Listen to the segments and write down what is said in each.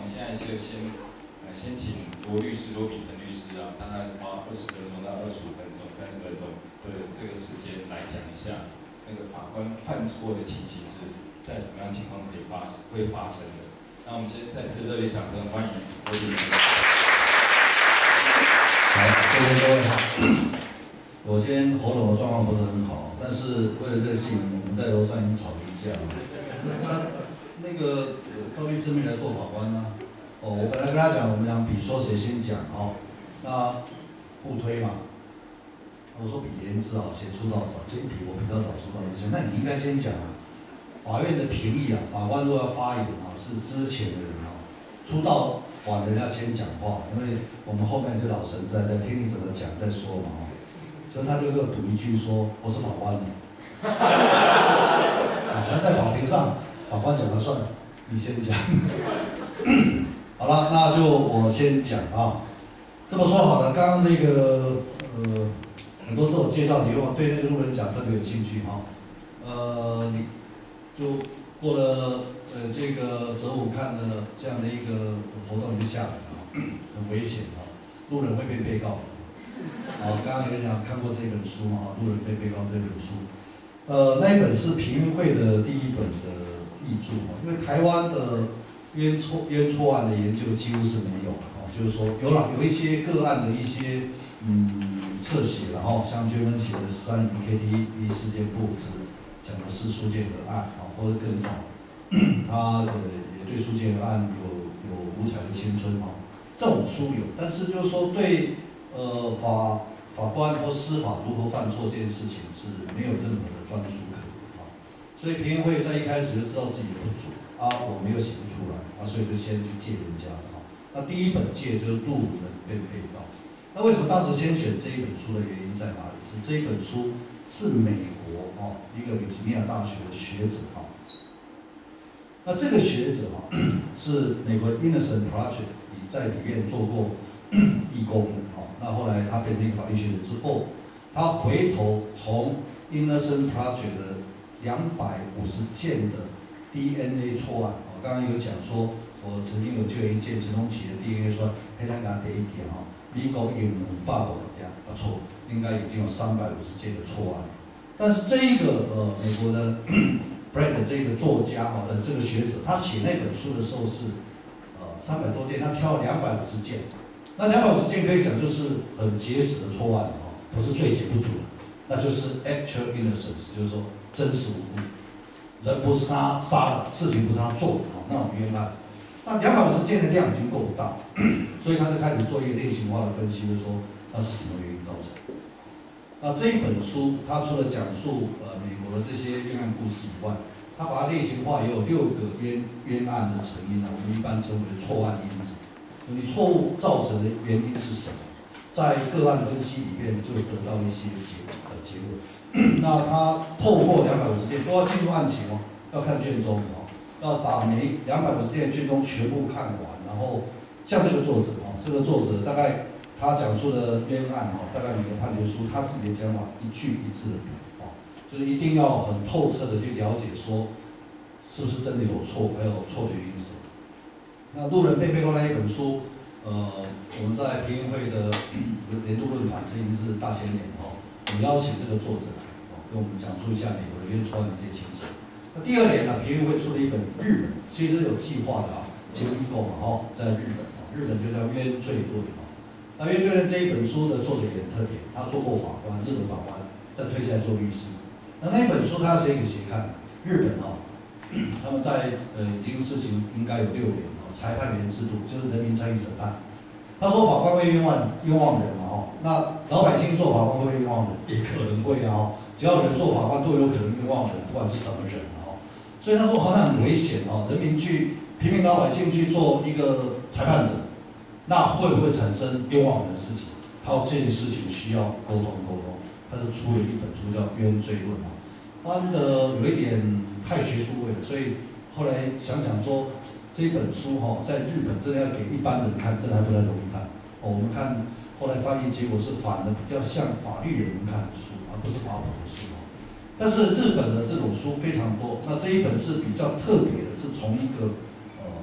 们现在就先请罗律师、罗秉成律师啊，大概花20分钟到25分钟、30分钟的这个时间来讲一下那个法官犯错的情形是在什么样的情况会发生的。那我们先再次热烈掌声欢迎罗律师。 好，各位好。我今天喉咙的状况不是很好，但是为了这个事情，我们在楼上已经吵了一架了。那个高律师没来做法官呢、我本来跟他讲，我们俩比说谁先讲那互推嘛。我说比颜值好，谁出道早，先比我比较早出道一些，那你应该先讲啊。法院的评议法官如果要发言是之前的人出道晚的人要先讲话，因为我们后面这老神在听你怎么讲再说嘛所以他就给我赌一句说我是法官的。那在法庭上，法官讲了算，你先讲。好了，那就我先讲这么说好了，刚刚这个很多自我介绍，你如果对那个路人甲特别有兴趣你就过了这个择午看的这样的一个活动就下来了很危险路人会变被告的。刚刚有人讲看过这本书路人被被告这本书，那一本是评议会的第一本的译著因为台湾的冤错案的研究几乎是没有就是说有一些个案的一些侧写，然后像娟芬写的13乙 KTV 事件簿子讲的是苏建和案或者更早，他也对苏建和案有五彩的青春这种书有，但是就是说对法官或司法如何犯错这件事情是没有任何的专书可言所以评议会在一开始就知道自己的不足我们又写不出来所以就先去借人家的那第一本借就是路人被被告。那为什么当时先选这一本书的原因在哪里？是这一本书是美国一个维吉尼亚大学的学者那这个学者是美国 Innocent Project 在里面做过义工的那后来他变成一个法律学者之后，他回头从 Innocent Project 的250件的 DNA 错案刚刚有讲说，我曾经有救一件陈同奇的 DNA 错案，黑他拿第一点美国已经250件错，应该已经有350件的错案。但是这一个美国的 Brad 这个作家的这个学者，他写那本书的时候是300多件，他挑了250件。那250件可以讲就是很结实的错案不是罪嫌不足的，那就是 actual innocence， 就是说真实无辜，人不是他杀的，事情不是他做的那种冤案。那250件的量已经够大，所以他就开始做一个类型化的分析，就是说那是什么原因造成的。那这一本书，它除了讲述美国的这些冤案故事以外，它把它类型化，也有6个冤案的成因我们一般称为错案因子。你错误造成的原因是什么？在个案分析里面就得到一些结论。那他透过250件都要进入案情要看卷宗要把每250件卷宗全部看完，然后像这个作者这个作者大概他讲述的冤案大概每个判决书他自己的讲法一句一字的读就是一定要很透彻的去了解说是不是真的有错，还有错的原因是什么。那路人被被告那一本书，我们在评议会的年度论坛，这已经是大前年我们邀请这个作者来跟我们讲述一下美国的冤错案的一些情形。那第2年评议会出了一本日本，其实有计划的结合机构在日本就叫《冤罪论》那《冤罪论》这一本书的作者也很特别，他做过法官，日本法官，再退下来做律师。那一本书他写给谁看？日本他们在已经事情应该有6年裁判员制度，就是人民参与审判。他说法官会冤枉人那老百姓做法官会冤枉人，也可能会只要有人做法官都有可能冤枉人，不管是什么人所以他说那很危险人民去平民老百姓去做一个裁判者，那会不会产生冤枉人的事情？他说这件事情需要沟通，他就出了一本书叫《冤罪论》翻的有一点太学术味了，所以后来想说这本书在日本真的要给一般人看，真的还不太容易看我们看后来翻译结果是反而比较像法律人看的书，而不是法普的书但是日本的这种书非常多，那这一本是比较特别的，是从一个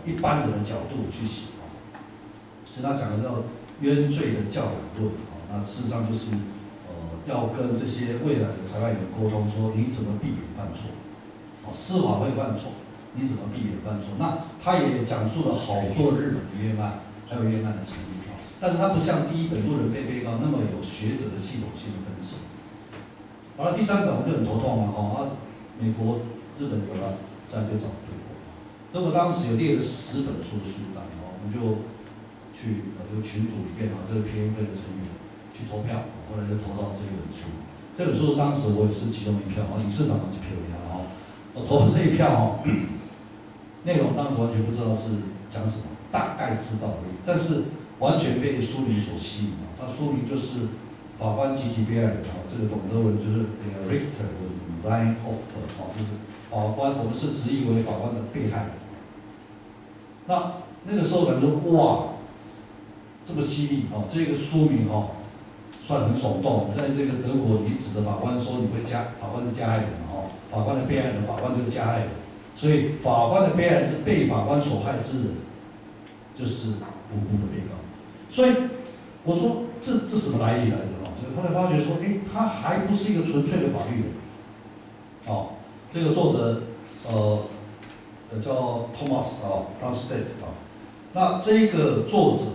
一般人的角度去写啊。所以他讲的叫冤罪的教养论啊，那事实上就是要跟这些未来的裁判员沟通，说你怎么避免犯错，司法会犯错，你怎么避免犯错？那他也讲述了好多日本的冤案，还有冤案的成立啊，但是他不像第一本路人被被告那么有学者的系统性的分析。好了，第三本我们就很头痛了啊，美国、日本有了，再就找德国。德国当时有列了10本书的书单哦，我们就去这个群组里面啊，这个PA会的成员去投票，后来就投到这本书。这本书当时我也是其中一票啊，理事长就票了啊，我投了这一票哦，内容当时完全不知道是讲什么，大概知道而已，但是完全被书名所吸引啊。它书名就是法官及其被害人啊，这个懂德文就是 Der Richter und sein Opfer 啊，就是法官，我们是直译为法官的被害人。那个时候感觉哇，这么犀利啊！这个书名算很耸动。在这个德国，你指的法官说你会法官是加害人法官的被害人，法官就是加害人，所以法官的被害人是被法官所害之人，就是无辜的被告。所以我说这什么来历来着所以后来发觉说，他还不是一个纯粹的法律人。这个作者叫 Thomas Dunstead 那这个作者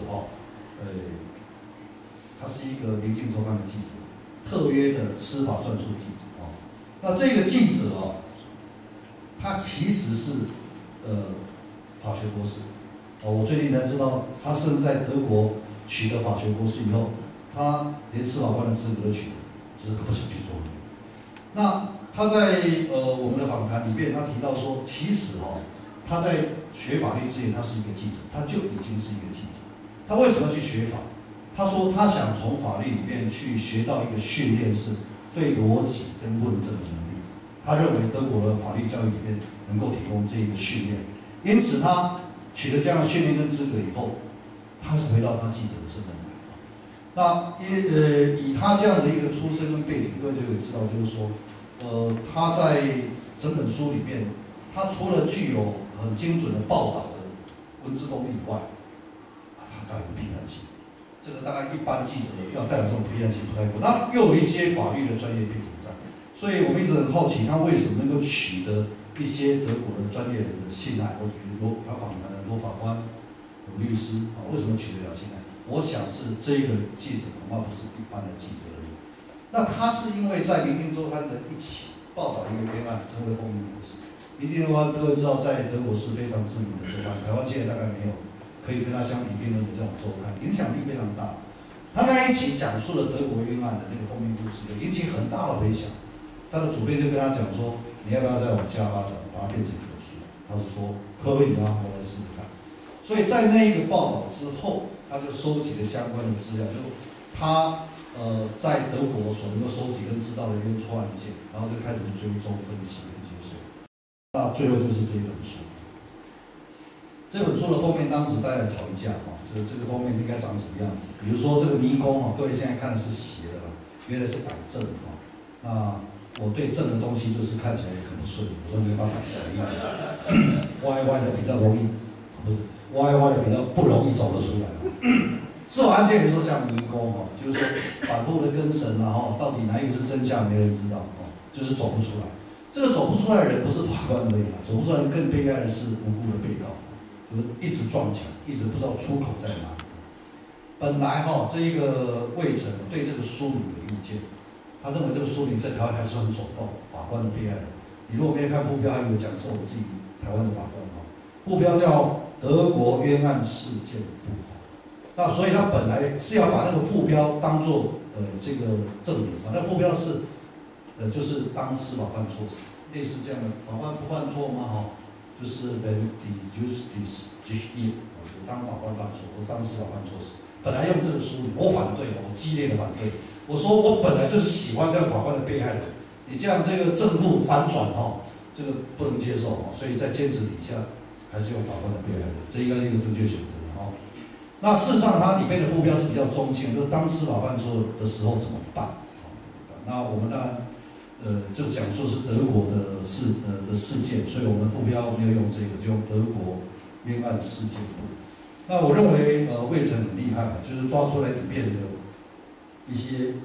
他是一个《明镜周刊》的记者，特约的司法专述记者那这个记者他其实是法学博士我最近才知道，他甚至在德国取得法学博士以后，他连司法官的资格都取得，只是他不想去做。那他在我们的访谈里面，他提到说，其实他在学法律之前，他是一个记者，他就已经是一个记者。他为什么去学法？他说他想从法律里面去学到一个训练，是对逻辑跟论证的能力。他认为德国的法律教育里面能够提供这一个训练，因此他取得这样的训练跟资格以后，他是回到他记者的身份来。那以他这样的一个出身跟背景，各位就可以知道，就是说，他在整本书里面，他除了具有很精准的报道的文字功力以外，他还有批判性。这个大概一般记者要带有这种批判性不太够，那又有一些法律的专业背景在，所以我们一直很好奇，他为什么能够取得一些德国的专业人的信赖，或者比如他访谈的很多法官、有律师为什么取得了信赖？我想是这个记者恐怕不是一般的记者而已。那他是因为在《明镜周刊》的一起报道一个冤案，成为封面故事。《明镜周刊》各位知道，在德国是非常知名的周刊，台湾现在大概没有可以跟他相提并论的这种周刊，影响力非常大。他那一期讲述了德国冤案的那个封面故事，引起很大的回响。他的主编就跟他讲说：“你要不要再往下发展，把它变成一本书？”他是说：“可以啊，我来试试看。”所以在那一个报道之后，他就收集了相关的资料，就他在德国所能够收集跟知道的冤错案件，然后就开始追踪、分析跟接受。那最后就是这一本书。这本书的封面当时大家吵一架就是这个封面应该长什么样子？比如说这个迷宫各位现在看的是斜的原来是摆正那我对正的东西就是看起来很不顺，我说你要把它摆斜一点，歪歪的比较容易，不是歪歪的比较不容易走得出来司法案件有时候像迷宫就是说反复的跟审到底哪一个是真相没人知道就是走不出来。这个走不出来的人不是法官而已走不出来的更悲哀的是无辜的被告。一直撞墙，一直不知道出口在哪里。本来这一个魏晨对这个书名有意见，他认为这个书名在台湾还是很耸动，法官的被害人。你如果没有看副标，还有讲是我们自己台湾的法官副标叫德国冤案事件簿那所以他本来是要把那个副标当做这个正名那副标是就是当司法犯错时，类似这样的法官不犯错吗就是 when the justice geschieht， 当法官犯错，或当司法犯错时，本来用这个书名，我反对，我激烈的反对。我说我本来就是喜欢这个法官的被害人，你这样这个正负反转这个不能接受所以在坚持底下还是用法官的被害人，这应该是一个正确选择那事实上它里面的副标是比较中性，就是当司法犯错的时候怎么办那我们当然。就讲说是德国的事件，所以我们副标没有用这个，就用德国冤案事件簿。那我认为魏晨很厉害，就是抓出来里面的一些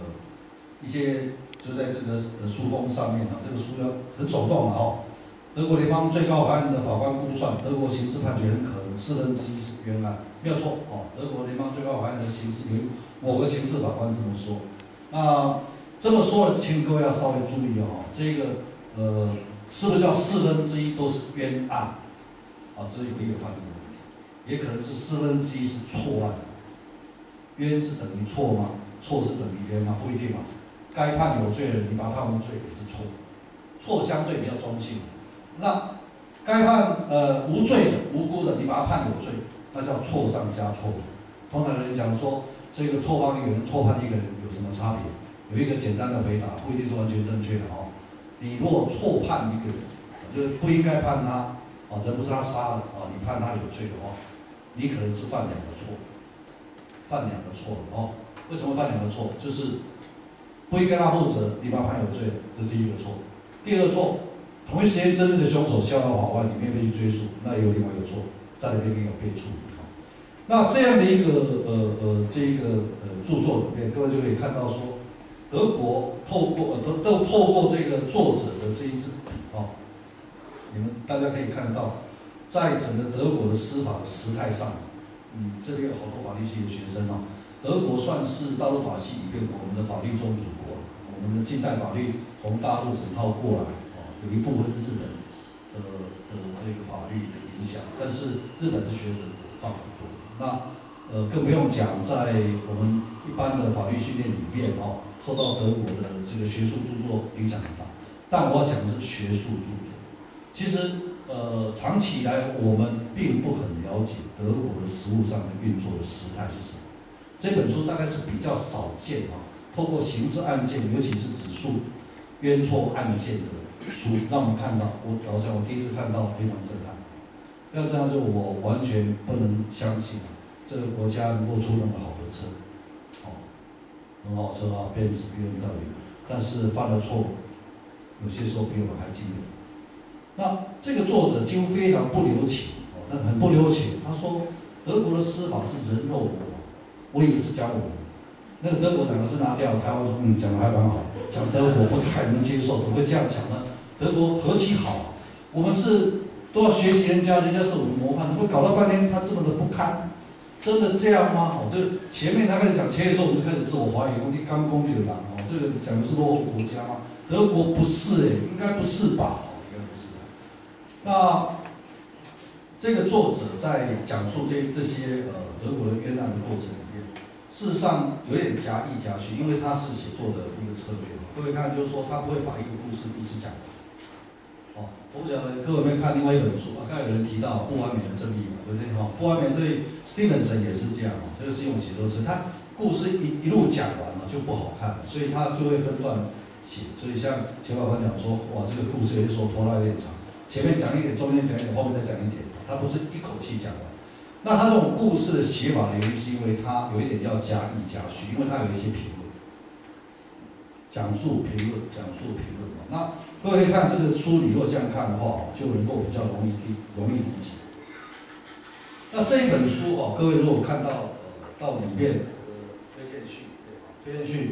就在这个书封上面啊，这个书要很手动的哦。德国联邦最高法院的法官估算，德国刑事判决很可能1/4是冤案，没有错哦。德国联邦最高法院的刑事有某个刑事法官这么说。那这么说的，请各位要稍微注意哦，这个是不是叫1/4都是冤案？啊，这有一个翻译的问题，也可能是1/4是错案。冤是等于错吗？错是等于冤吗？不一定嘛。该判有罪的人，你把他判无罪也是错，错相对比较中性。那该判无罪的、无辜的，你把他判有罪，那叫错上加错。通常有人讲说，这个错判一个人、错判一个人有什么差别？有一个简单的回答，不一定是完全正确的哦。你如果错判一个人，就是不应该判他，人不是他杀的你判他有罪的话，你可能是犯2个错，犯2个错哦。为什么犯2个错？就是不应该他负责，你把他判有罪，这是第一个错。第二个错。同一时间，真正的凶手逍遥法外，你没有被去追溯，那也有另外一个错，在那边没有被处理。那这样的一个著作里面，各位就可以看到说，德国透过这个作者的这一支笔你们大家可以看得到，在整个德国的司法的时态上，这边有好多法律系的学生德国算是大陆法系里面我们的法律宗主国，我们的近代法律从大陆整套过来。有一部分是日本的这个法律的影响，但是日本是学者放很多。那更不用讲，在我们一般的法律训练里面受到德国的这个学术著作影响很大。但我要讲的是学术著作。其实长期以来我们并不很了解德国的实务上的运作的时态是什么。这本书大概是比较少见透过刑事案件，尤其是指述冤错案件的书让我们看到，老实讲，我第一次看到非常震撼。非常震撼，就我完全不能相信这个国家能够出那么好的车，很好车奔驰、BMW，但是犯了错误，有些时候比我们还惊人。那这个作者几乎非常不留情，他很不留情。他说德国的司法是人肉我，我以为是讲我们。那个德国2个字拿掉，台湾说讲的还蛮好，讲德国不太能接受，怎么会这样讲呢？德国何其好，我们都要学习人家，人家是我们模范，怎么会搞到半天他这么的不堪？真的这样吗？就前面他开始讲前言的时候，我们就开始自我怀疑，你刚攻这个党这个讲的是落后国家吗？德国不是应该不是吧？应该不是。那这个作者在讲述这些德国的冤案的过程里面，事实上有点夹议夹叙，因为他是写作的一个策略。各位看，就是说他不会把一个故事一次讲完。我不晓得各位有没有看另外一本书刚才有人提到《不完美的正义》嘛，对不对？不完美的正义 ，Stevenson 也是这样这个是用写作词，他故事一路讲完就不好看，所以他就会分段写。所以像钱法官讲说，哇，这个故事有些时候拖拉有点长，前面讲一点，中间讲一点，后面再讲一点，他不是一口气讲完。那他这种故事的写法的原因，是因为他有一点要加议加叙，因为他有一些评论，讲述评论。那各位可以看这个书，你如果这样看的话，就能够比较容易理解。那这一本书各位如果看到到里面推荐序，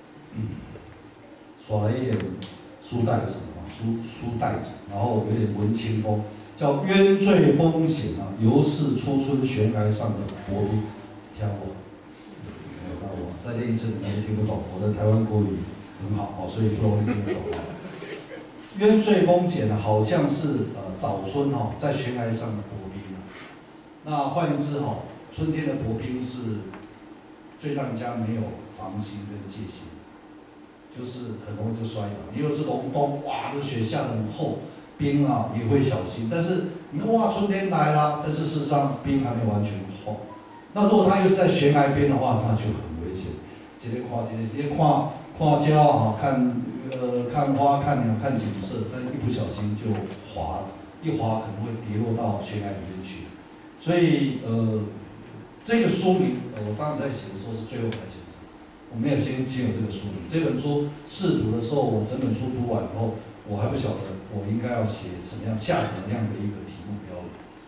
耍了一点书袋子然后有点文青风，叫冤罪风险犹是初春悬崖上的薄冰。听过？没有看过，再练一次你们也听不懂。我的台湾国语很好所以不容易听得懂。冤罪风险好像是早春在悬崖上的薄冰那换言之春天的薄冰是最让人家没有防心跟戒心，就是很容易就摔倒。你有是隆冬，哇，这雪下得很厚，冰也会小心。但是你看哇，春天来了，但是事实上冰还没完全化。那如果它又是在悬崖边的话，那就很危险。直接看鸟看花看鸟看景色，但一不小心就滑了，一滑可能会跌落到悬崖里面去。所以这个书名我当时在写的时候是最后才写的，我没有先有这个书名。这本书试读的时候，我整本书读完以后，我还不晓得我应该要写什么样的一个题目标语。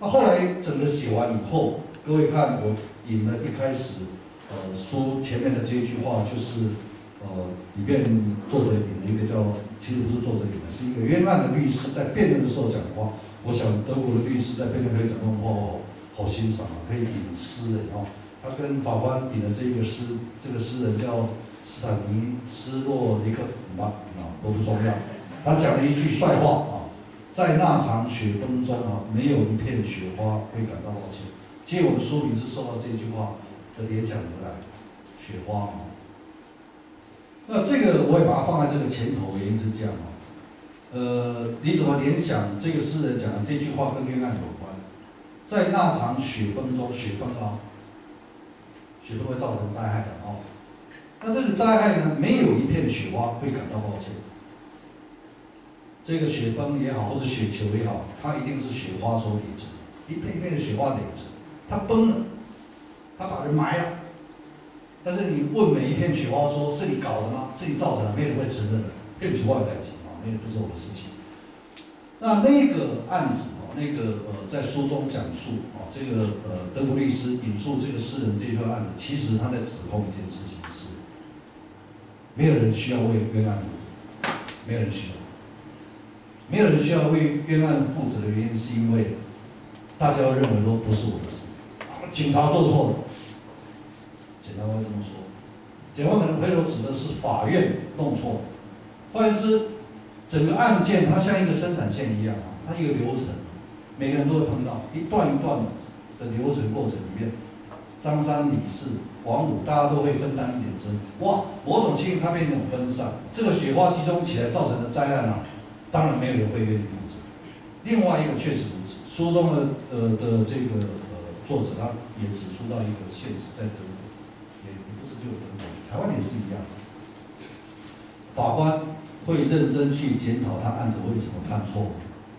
那后来整个写完以后，各位看我引了一开始书前面的这一句话，就是里面作者引了一个叫，其实不是作者引的，是一个冤案的律师在辩论的时候讲的话。我想德国的律师在辩论可以讲这种话，我好欣赏啊，可以引诗人哦。他跟法官引的这个诗，这个诗人叫斯坦尼斯洛尼克，都不重要。他讲了一句帅话啊，在那场雪崩中啊，没有一片雪花会感到抱歉。其实我们书名是受到这句话的联想而来，雪花啊。那这个我也把它放在这个前头，原因是这样啊。你怎么联想这个诗人讲的这句话跟冤案有关？在那场雪崩中，雪崩啊，雪崩会造成灾害的哦。那这个灾害呢，没有一片雪花会感到抱歉。这个雪崩也好，或者雪球也好，它一定是雪花所累成，一片一片的雪花累成，它崩了，它把人埋了。但是你问每一片雪花说是你搞的吗？是你造成的？没人会承认的，骗雪花的代际啊，那个不是我的事情。那个案子那个在书中讲述这个德国律师引述这个诗人这一段案子，其实他在指控一件事情是，没有人需要为冤案负责，没有人需要，没有人需要为冤案负责的原因是因为大家认为都不是我的事，警察做错了，检察官这么说，检察官可能回头指的是法院弄错了，换言之，整个案件它像一个生产线一样它一个流程。每个人都会碰到一段一段的流程过程里面，张三李四王五，大家都会分担一点责。哇，某种情形它变成一种分散，这个雪花集中起来造成的灾难当然没有人会愿意负责。另外一个确实如此，书中的这个作者他也指出到一个现实，在德国，也不是只有德国，台湾也是一样。法官会认真去检讨他案子为什么判错误。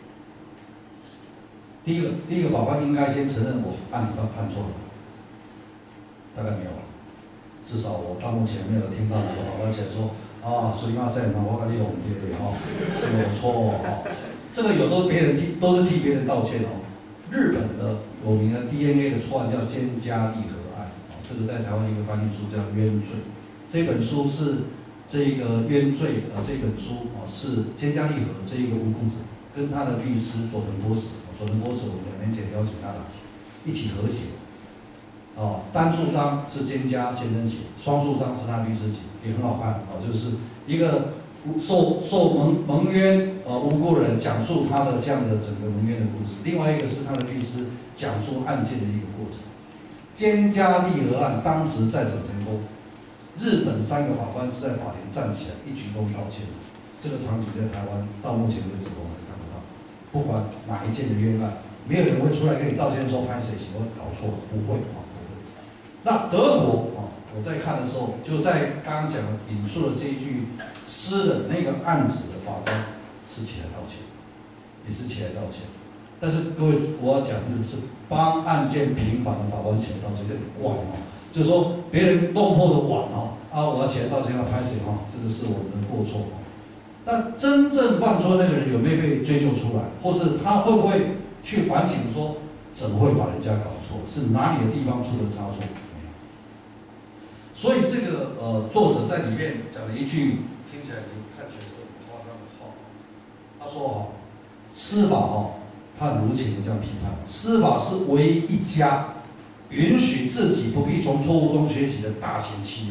第一个法官应该先承认我案子判错了，大概没有吧，至少我到目前没有听到哪个法官起来说所以嘛塞嘛，我跟你弄对是我错这个有都是替别人道歉日本的有名的 DNA 的错案叫菅加利和案这个在台湾一个翻译书叫《冤罪》，这本书是这个《冤罪》这本书是菅加利和这一个无辜者跟他的律师佐藤波史。佐藤波史，我们2年前邀请他来一起合写，单数章是菅加先生写，双数章是他律师写，也很好看就是一个受蒙冤无辜人讲述他的这样的整个蒙冤的故事，另外一个是他的律师讲述案件的一个过程。菅加利和案当时再审成功，日本3个法官是在法庭站起来一鞠躬道歉，这个场景在台湾到目前为止我们看不到。不管哪一件的冤案，没有人会出来跟你道歉说拍谁我搞错了，不会不会。那德国我在看的时候，就在刚刚讲的引述的这一句诗的那个案子的法官是起来道歉，也是起来道歉。但是各位，我要讲的是帮案件平反的法官起来道歉有点怪就是说别人弄破的碗我要起来道歉要拍谁这个是我们的过错那真正犯错那个人有没有被追究出来，或是他会不会去反省说怎么会把人家搞错，是哪里的地方出了差错？没有。所以这个作者在里面讲了一句听起来你看起来是很夸张的话，他说司法他很无情的这样批判，司法是唯一一家允许自己不必从错误中学习的大型企业。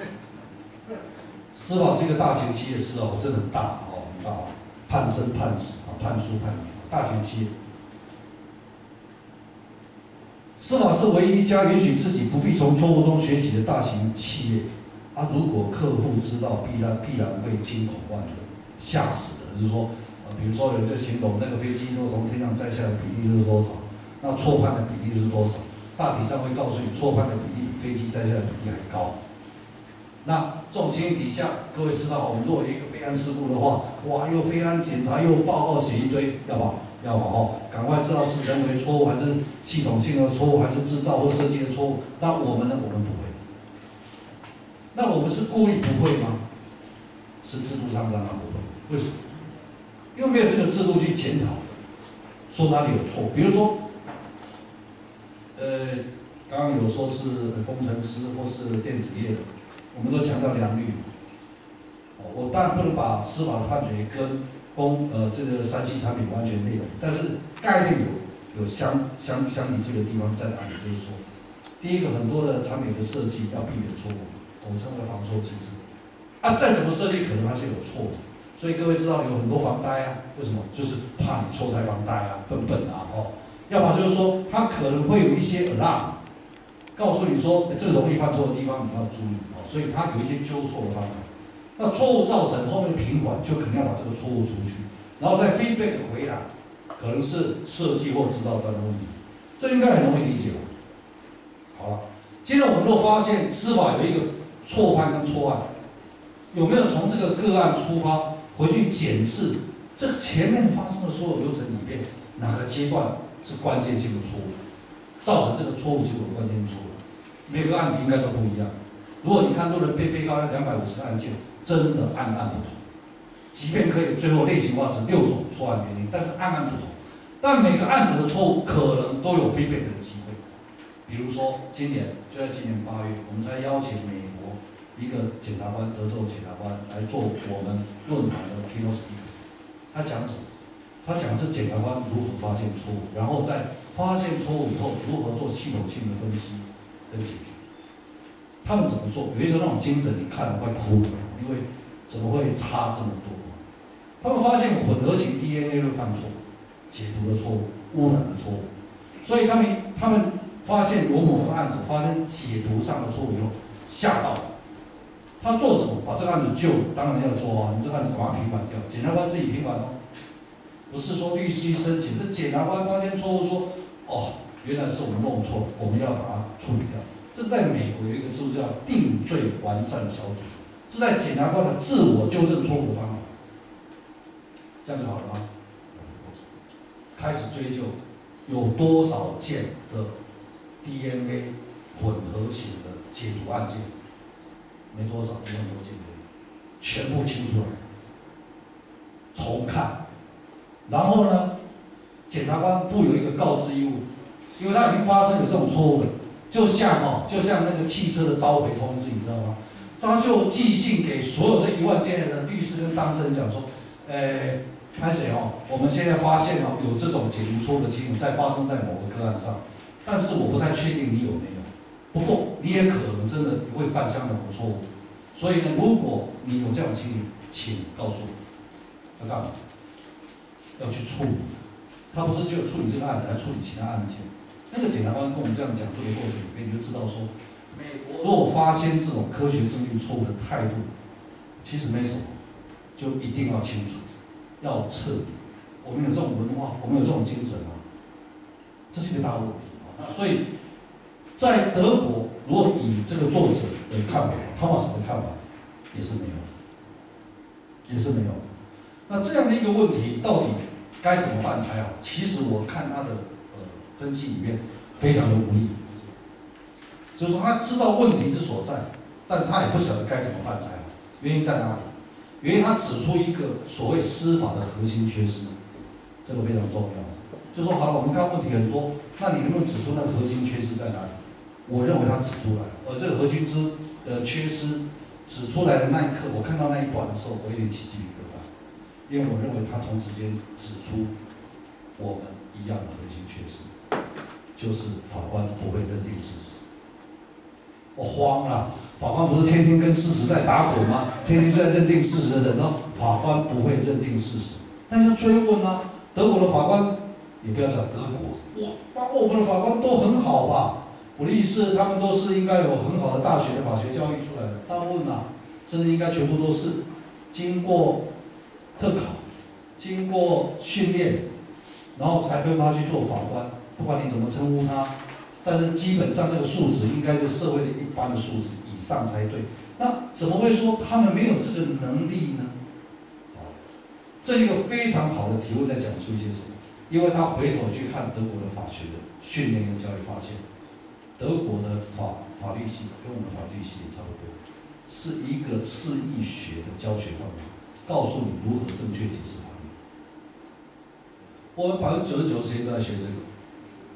司法是一个大型企业，是真的很大很大判生判死判输判赢，大型企业。司法是唯一一家允许自己不必从错误中学习的大型企业。如果客户知道，必然会惊恐万人，吓死的。就是说，比如说有人在形容那个飞机如果从天上摘下来比例是多少，那错判的比例是多少？大体上会告诉你，错判的比例比飞机摘下来的比例还高。那这种情形底下，各位知道，我们如果有一个飞安事故的话，又飞安检查又报告写一堆，要吧赶快知道是人为错误还是系统性的错误，还是制造或设计的错误。那我们呢？我们不会。那我们是故意不会吗？是制度上让他不会。为什么？因为没有这个制度去检讨，说哪里有错。比如说， 刚刚有说是工程师或是电子业的，我们都强调良率。我当然不能把司法的判决跟这个3C 产品完全内容，但是概念有相一致的地方在哪里？就是说，第一个，很多的产品的设计要避免错误，我们称为防错机制。再怎么设计，可能它是有错误。所以各位知道有很多防呆啊，为什么？就是怕你错猜防呆啊，笨啊，要么就是说它可能会有一些 alarm， 告诉你说这个容易犯错的地方你要注意所以它有一些纠错的方法。那错误造成后面的平缓，就肯定要把这个错误除去，然后再 feedback 回来，可能是设计或制造端的问题，这应该很容易理解吧？好了，接着我们若发现司法有一个错判跟错案，有没有从这个个案出发回去检视这前面发生的所有流程里面哪个阶段是关键性的错误，造成这个错误结果的关键性错误？每个案子应该都不一样。如果你看多人被告那250个案件，真的案不同，即便可以最后类型化成6种错案原因，但是案不同。但每个案子的错误可能都有 feedback 的机会。比如说，就在今年8月，我们才邀请美国一个检察官，德州检察官来做我们论坛的 keynote speaker。他讲什么？他讲是检察官如何发现错误，然后在发现错误以后如何做系统性的分析跟解决。他们怎么做？有一些那种精神，你看了快哭了，因为怎么会差这么多？他们发现混合型 DNA 会犯错，解读的错误、污染的错误，所以他们发现有某个案子发生解读上的错误以后，吓到了。他做什么？把这个案子救了，当然要做啊！你这个案子把它平反掉，检察官自己平反哦，不是说律师一申请，是检察官发现错误说，原来是我们弄错了，我们要把它处理掉。这在美国有一个制度叫定罪完善小组，是在检察官的自我纠正错误的方法。这样就好了吗？开始追究有多少件的 DNA 混合型的解读案件，没多少，没很多件，全部清出来，重看。然后呢，检察官负有一个告知义务，因为他已经发生有这种错误了。就像那个汽车的召回通知，你知道吗？他就寄信给所有这1万件的律师跟当事人讲说，拍谁我们现在发现有这种解读错误的情形在发生在某个个案上，但是我不太确定你有没有。不过你也可能真的会犯相同的错误，所以呢，如果你有这样的情形，请告诉我，要干嘛？要去处理。他不是只有处理这个案子，还处理其他案件。那个检察官跟我们这样讲述的过程里面，你就知道说，美国如果发现这种科学证据错误的态度，其实没什么，就一定要清楚，要彻底。我们有这种文化，我们有这种精神这是一个大问题那所以，在德国，如果以这个作者的看法，Thomas 的看法，也是没有的。那这样的一个问题，到底该怎么办才好？其实我看他的分析里面非常的无力，就是说他知道问题之所在，但他也不晓得该怎么办才好。原因在哪里？原因他指出一个所谓司法的核心缺失，这个非常重要。就说好了，我们看问题很多，那你能不能指出那个核心缺失在哪里？我认为他指出来，而这个核心缺失指出来的那一刻，我看到那一段的时候，我有点起鸡皮疙瘩，因为我认为他同时间指出我们一样的核心缺失。就是法官不会认定事实，我慌了。法官不是天天跟事实在打滚吗？天天在认定事实的人，法官不会认定事实，那要追问啊。德国的法官，你不要讲德国，我们的法官都很好吧？我的意思，他们都是应该有很好的大学的法学教育出来的，大部分甚至应该全部都是经过特考、经过训练，然后才分发去做法官。不管你怎么称呼他，但是基本上那个素质应该是社会的一般的素质以上才对。那怎么会说他们没有这个能力呢？这一个非常好的提问在讲出一些什么？因为他回头去看德国的法学的训练跟教育，发现德国的法律系跟我们法律系也差不多，是一个释义学的教学方法，告诉你如何正确解释法律。我们99%的时间都在学这个。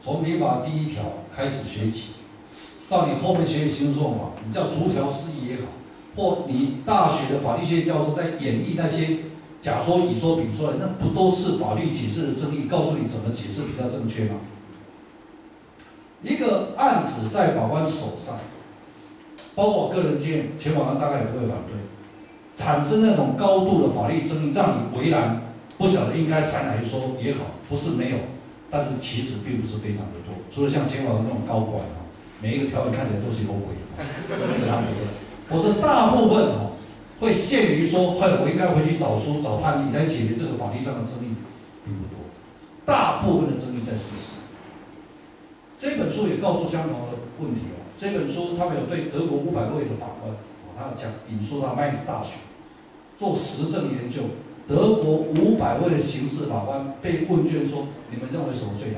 从民法第1条开始学起，到你后面学刑事诉讼法，你叫逐条释义也好，或你大学的法律系教授在演绎那些甲说、乙说、丙说的，那不都是法律解释的争议，告诉你怎么解释比较正确吗？一个案子在法官手上，包括我个人经验，前法官大概也不会反对，产生那种高度的法律争议，让你为难，不晓得应该采哪一说也好，不是没有，但是其实并不是非常的多。除了像前法官那种高管啊，每一个条文看起来都是有鬼的，那个他没有，否则大部分会限于说，我应该回去找书、找判例来解决这个法律上的争议，并不多。大部分的争议在事实。这本书也告诉相同的问题哦。这本书他们有对德国500位的法官，他讲引述到麦茨大学做实证研究，德国500位的刑事法官被问卷说，你们认为什么最难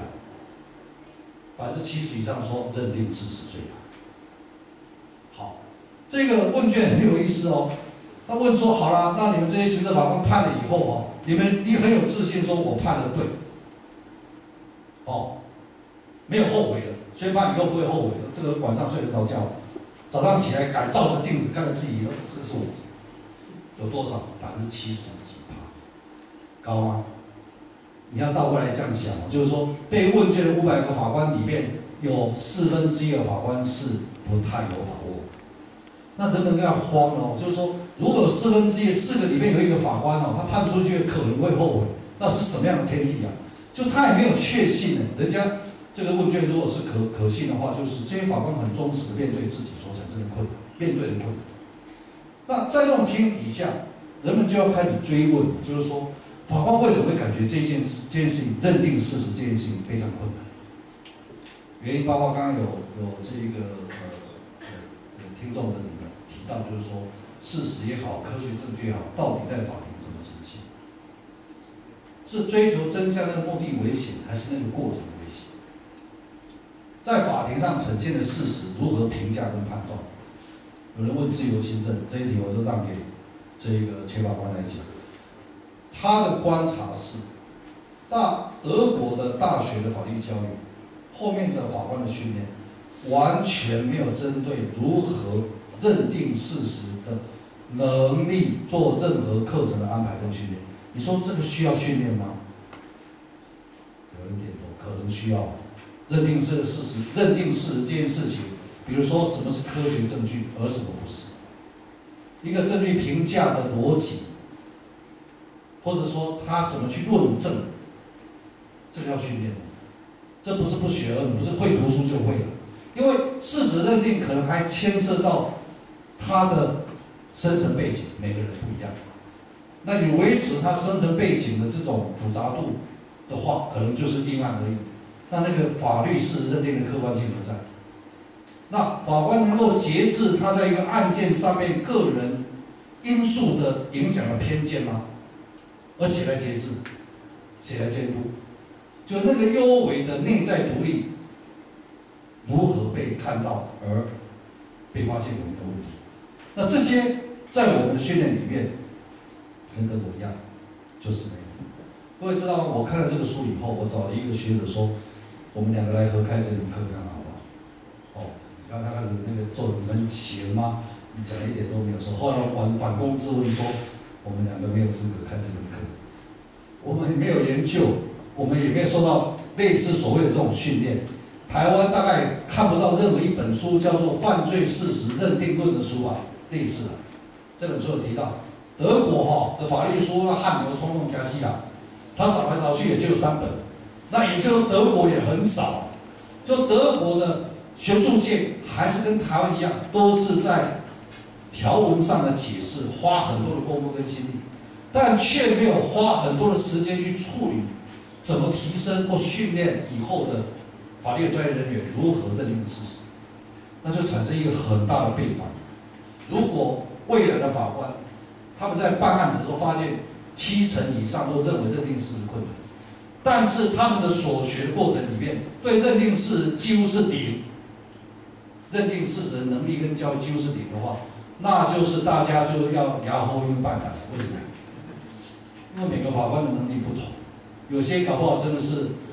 ？70%以上说认定事实最难。好，这个问卷很有意思哦。他问说，好了，那你们这些刑事法官判了以后你很有自信说我判的对，没有后悔的，宣判以后不会后悔的，这个晚上睡得着觉，早上起来敢照着镜子看着自己，这个是我，有多少？70%几%，高吗？你要倒过来这样想，就是说被问卷的500个法官里面，有1/4的法官是不太有把握。那人们要慌了，就是说，如果有4个里面有一个法官他判出去可能会后悔，那是什么样的天地啊？就他也没有确信呢，人家。这个问卷如果是可信的话，就是这些法官很忠实面对自己所产生的困难，面对的困难。那在这种情形底下，人们就要开始追问，就是说，法官为什么会感觉这件事情认定事实这件事情非常困难？原因包括刚刚有这个听众的你们提到，就是说事实也好，科学证据也好，到底在法庭怎么呈现？是追求真相的目的危险，还是那个过程危险？在法庭上呈现的事实如何评价跟判断？有人问自由心证，这一题我就让给这个前法官来讲。他的观察是，俄国的大学的法律教育，后面的法官的训练，完全没有针对如何认定事实的能力做任何课程的安排跟训练。你说这个需要训练吗？有人点头，可能需要。认定事实这件事情，比如说什么是科学证据，而什么不是，一个证据评价的逻辑，或者说他怎么去论证，这个要训练的。这不是不学而已，不是会读书就会了，因为事实认定可能还牵涉到他的生成背景，每个人不一样。那你维持他生成背景的这种复杂度的话，可能就是硬案而已。那个法律事实认定的客观性何在？那法官能够节制他在一个案件上面个人因素的影响的偏见吗？而谁来节制？谁来监督？就那个幽微的内在独立如何被看到而被发现有没有问题？那这些在我们的训练里面，跟德国一样，就是没有。各位知道，我看了这个书以后，我找了一个学者说，我们2个来合开这门课，看好不好？然后他开始做你们行吗？你讲了一点都没有说。后来反攻质问说，我们2个没有资格开这门课，我们也没有研究，我们也没有受到类似所谓的这种训练。台湾大概看不到任何一本书叫做《犯罪事实认定论》的书啊，类似的。这本书有提到，德国的法律书，那汗牛充栋加西亚，他找来找去也就3本。那也就德国也很少，就德国的学术界还是跟台湾一样，都是在条文上的解释花很多的功夫跟心力，但却没有花很多的时间去处理怎么提升或训练以后的法律专业人员如何认定事实，那就产生一个很大的背反。如果未来的法官他们在办案子的时候发现70%以上都认为认定事实困难，但是他们的所学的过程里面，对认定事实几乎是0，认定事实的能力跟教育几乎是0的话，那就是大家就要牙后用半打。为什么？因为每个法官的能力不同，有些搞不好真的是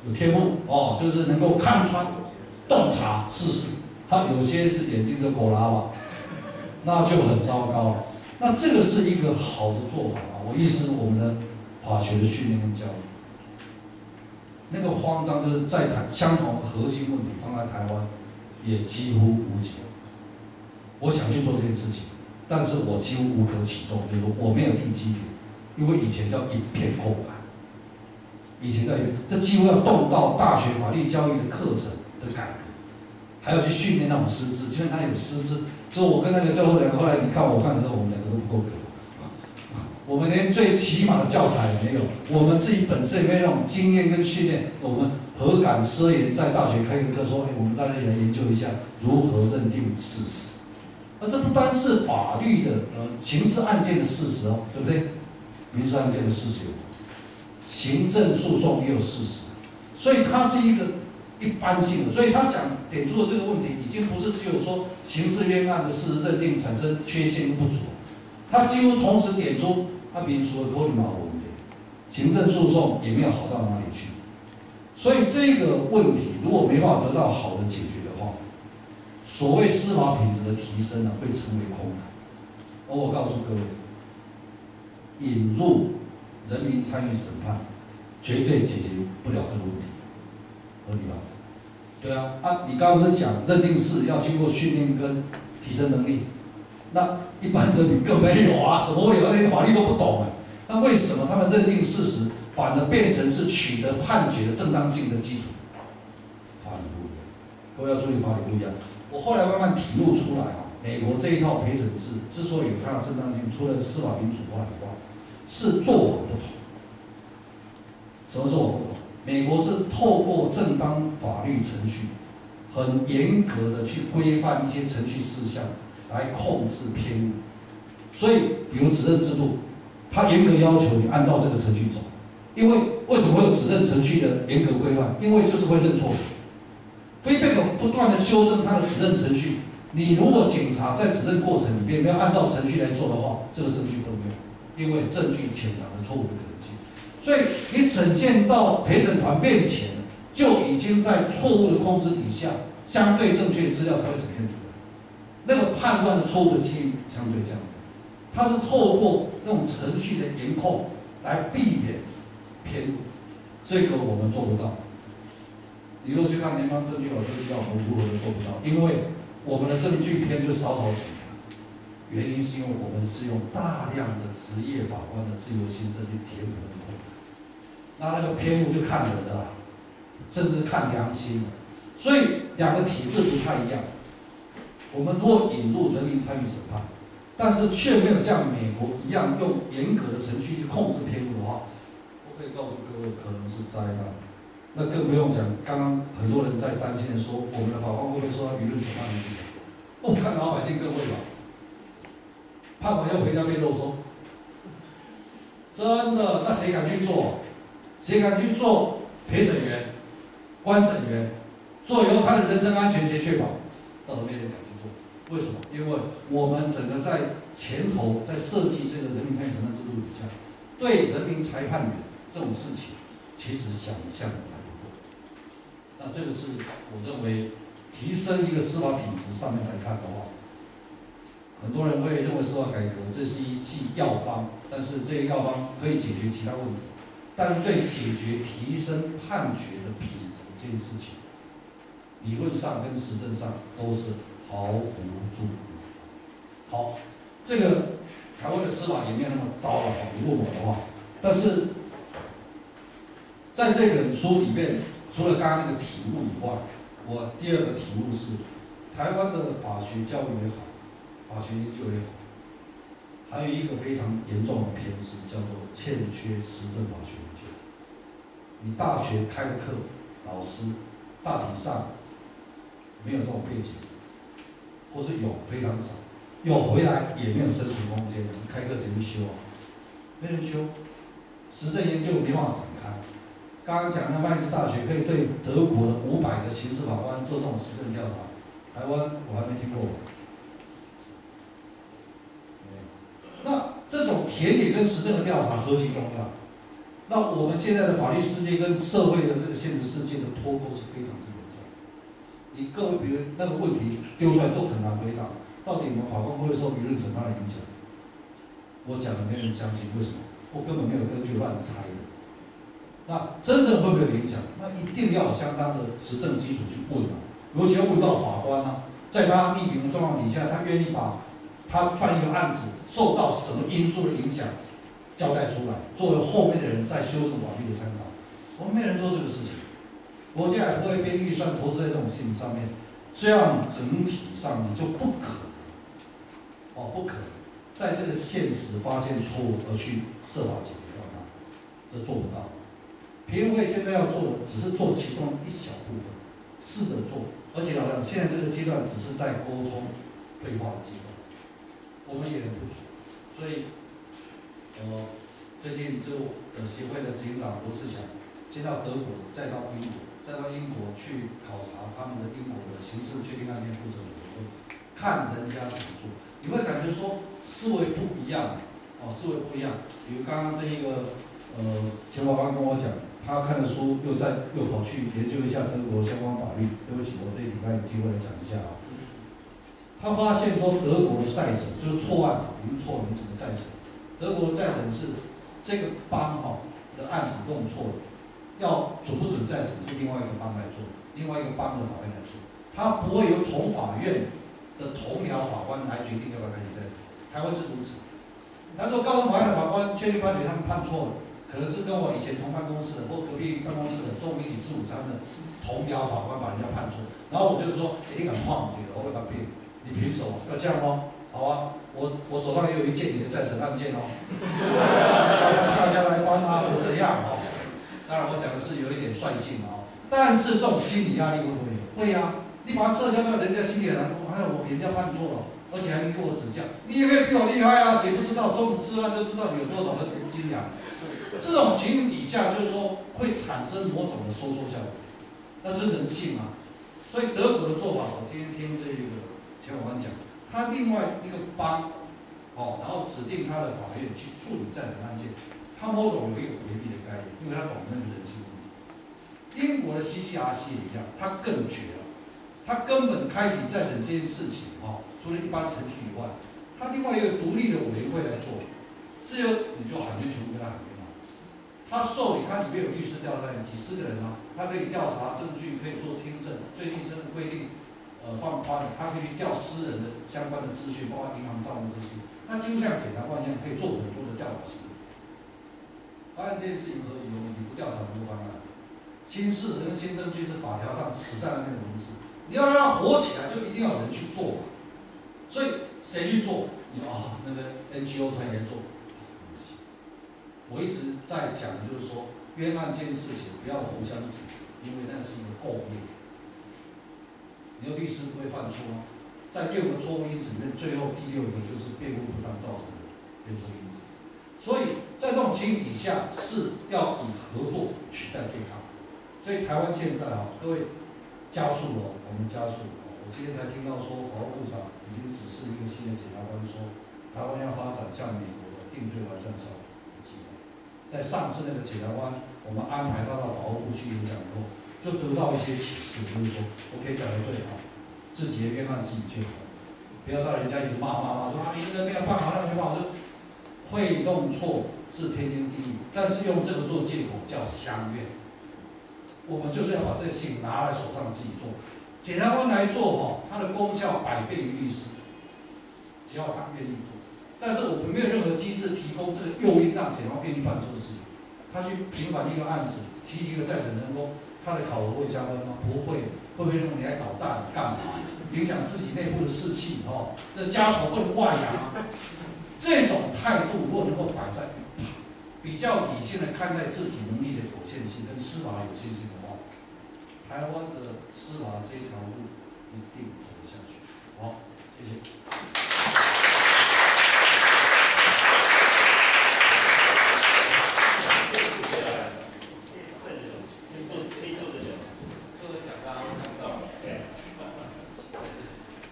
有天赋哦，就是能够看穿、洞察事实。他有些是眼睛的狗拉吧，那就很糟糕。那这个是一个好的做法啊！我意思，我们的法学的训练跟教育，那个慌张就是在谈相同的核心问题放在台湾，也几乎无解。我想去做这件事情，但是我几乎无可启动，就是说我没有地基点，因为以前叫一片空白，以前这几乎要动到大学法律教育的课程的改革，还要去训练那种师资，因为他有师资。所以我跟那个教授两个，后来你看我看的时候，我们两个都不够格，我们连最起码的教材也没有，我们自己本身也没有那种经验跟训练，我们何敢奢言在大学开个课说，我们大家来研究一下如何认定事实。而这不单是法律的刑事案件的事实哦，对不对？民事案件的事实有，行政诉讼也有事实，所以它是一个一般性的。所以他想点出的这个问题，已经不是只有说刑事冤案的事实认定产生缺陷不足，他几乎同时点出，民俗的口里马文的行政诉讼也没有好到哪里去。所以这个问题如果没办法得到好的解决的话，所谓司法品质的提升呢，会成为空谈。而我告诉各位，引入人民参与审判，绝对解决不了这个问题，合理吧？对啊，你刚刚不是讲认定事要经过训练跟提升能力，那一般人民更没有啊，怎么会有？连法律都不懂啊？那为什么他们认定事实反而变成是取得判决的正当性的基础？法理不一样，各位要注意，法理不一样。我后来慢慢体悟出来啊，美国这一套陪审制之所以有它的正当性，除了司法民主化以外，是做法不同。什么做法不同？美国是透过正当法律程序，很严格的去规范一些程序事项，来控制偏误。所以，比如指认制度，它严格要求你按照这个程序走。因为为什么会有指认程序的严格规范？因为就是会认错。非贝克不断的修正他的指认程序。你如果警察在指认过程里面没有按照程序来做的话，这个证据都没有，因为证据潜藏了错误的可能性。所以你呈现到陪审团面前，就已经在错误的控制底下，相对正确的资料才会呈现出来。那个判断的错误的几率相对降低。它是透过那种程序的严控来避免偏误，这个我们做不到。你若去看联邦证据法就知道我们如何的做不到，因为我们的证据偏就少几条，原因是因为我们是用大量的职业法官的自由心证去填补那个空白，那个偏误就看人的啦，甚至看良心的，所以两个体制不太一样。我们如果引入人民参与审判，但是却没有像美国一样用严格的程序去控制偏误的话，我可以告诉各位，可能是灾难。那更不用讲，刚刚很多人在担心的说，我们的法官会不会受到舆论审判的影响？我看老百姓更会吧，判完要回家被肉松，真的，那谁敢去做？谁敢去做陪审员、观审员？做以后他的人身安全谁确保？到时候没人敢去做，为什么？因为我们整个在前头在设计这个人民参与审判制度底下，对人民裁判员这种事情，其实想象还不够。那这个是我认为提升一个司法品质上面来看的话，很多人会认为司法改革这是一剂药方，但是这个药方可以解决其他问题，但是对解决提升判决的品质这件事情，理论上跟实证上都是毫无助力。好，这个台湾的司法也没有那么糟了，你问我的话，但是在这本书里面，除了刚刚那个题目以外，我第二个题目是台湾的法学教育也好，法学研究也好，还有一个非常严重的偏失，叫做欠缺实证法学研究。你大学开的课，老师大体上没有这种背景，或是有非常少，有回来也没有生存空间。你开课谁去修啊？没人修，实证研究没办法展开。刚刚讲那麦斯大学可以对德国的500个刑事法官做这种实证调查，台湾我还没听过。那这种田野跟实证的调查何其重要？ 那我们现在的法律世界跟社会的这个现实世界的脱钩是非常之严重。你各位比如那个问题丢出来都很难回答，到底我们法官会不会受舆论审判的影响？我讲的没人相信，为什么？我根本没有根据，乱猜的。那真正会不会有影响？那一定要有相当的实证基础去问啊，尤其要问到法官啊，在他匿名的状况底下，他愿意把他办一个案子受到什么因素的影响交代出来，作为后面的人在修正法律的参考。我们没人做这个事情，国家也不会编预算投资在这种事情上面，这样整体上你就不可能，不可能在这个现实发现错误而去设法解决掉它，这做不到。评委会现在要做的只是做其中一小部分，试着做，而且好像现在这个阶段只是在沟通对话的阶段，我们也很不足，所以，最近就协会的执行长罗志祥先到德国，再到英国，再到英国去考察他们的英国的刑事确定案件复审委员会，看人家怎么做，你会感觉说思维不一样，思维不一样。比如刚刚这一个钱法官跟我讲。他看了书，又跑去研究一下德国相关法律。对不起，我这一礼拜有机会来讲一下啊。他发现说，德国的再审就是错案，已经错了，你怎么再审？德国的再审是这个邦的案子弄错了，要准不准再审是另外一个邦来做，另外一个邦的法院来做。他不会由同法院的同僚法官来决定要不要开始再审。台湾是如此。他说高等法院的法官确定判决他们判错了。可能是跟我以前同办公室的或隔壁办公室的中午一起吃午餐的同僚法官把人家判错，然后我就说，你敢判对了，我会把辩，你凭什么？要这样哦？好啊，我手上也有一件你的再审案件哦，大家来帮他，我怎样哦？当然我讲的是有一点率性哦，但是这种心理压力会不会有？会啊，你把它撤销掉，人家心里很难过，哎呀，我给人家判错了，而且还没给我指教，你也没有比我厉害啊，谁不知道？中午吃饭就知道你有多少的斤两。这种情形底下，就是说会产生某种的收缩效果，那是人性啊。所以德国的做法，我今天听这个钱法官讲，他另外一个邦，然后指定他的法院去处理再审案件，他某种有一个回避的概念，因为他懂那个人性问题。英国的 CCRC 也一样，他更绝了，他根本开启再审这件事情，除了一般程序以外，他另外一个独立的委员会来做，是由你就海员全部跟他海员。他受理，他里面有律师调查员，几十个人啊，他可以调查证据，可以做听证。最近甚至规定，放宽了，他可以去调私人的相关的资讯，包括银行账户这些。那几乎像检察官一样，可以做很多的调查行为。发现这件事情合理有问题，不调查不办案。新事实跟新证据是法条上死在那边的文字，你要让它活起来，就一定要有人去做。所以谁去做？那个 NGO 团也做。我一直在讲，就是说冤案这件事情不要互相指责，因为那是一个共业。你有律师不会犯错吗？在6个错误因子里面，最后第6个就是辩护不当造成的冤错因子。所以在这种情形底下，是要以合作取代对抗。所以台湾现在各位加速了，我们加速。我今天才听到说，法务部长已经指示一个新的检察官说，台湾要发展像美国的定罪完善小组。在上次那个检察官，我们安排他到法务部去演讲以后，就得到一些启示，就是说，我可以讲得对自己的冤案自己就好，不要到人家一直骂，说你这个没有办法，那没办法，就会弄错是天经地义，但是用这个做借口叫相怨。我们就是要把这个事情拿来手上自己做，检察官来做他的功效100倍于律师，只要他愿意做。但是我们没有任何机制提供这个诱因让检察官愿意办这个事情。他去平反一个案子，提起一个再审人工，他的考核会加分吗？不会。会不会认为你来捣蛋干嘛？影响自己内部的士气那家丑不能外扬。这种态度如果能够摆在一旁，比较理性的看待自己能力的有限性跟司法有限性的话，台湾的司法这一条路一定走得下去。好，谢谢。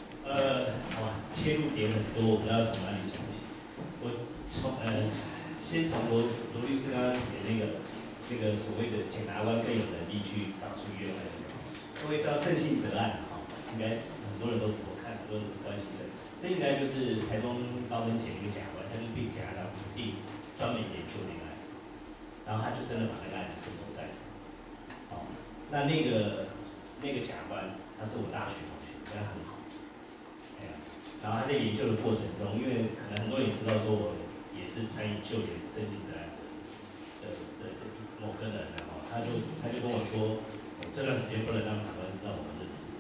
切入点很多，我不知道从哪里讲起。我先从罗律师刚刚提的那个所谓的检察官更有能力去找出冤案。各位知道郑信哲案哈，应该很多人都我看很多人都关心的。这应该就是台中高等检一个检察官，他就被检察长指定专门研究那个案子，然后他就真的把那个案子伸手在手。好，那个检察官他是我大学同学，跟他很好。然后他在研究的过程中，因为可能很多人也知道说我也是参与救援郑信哲案的某个人，然后他就跟我说，我这段时间不能让长官知道我们认识。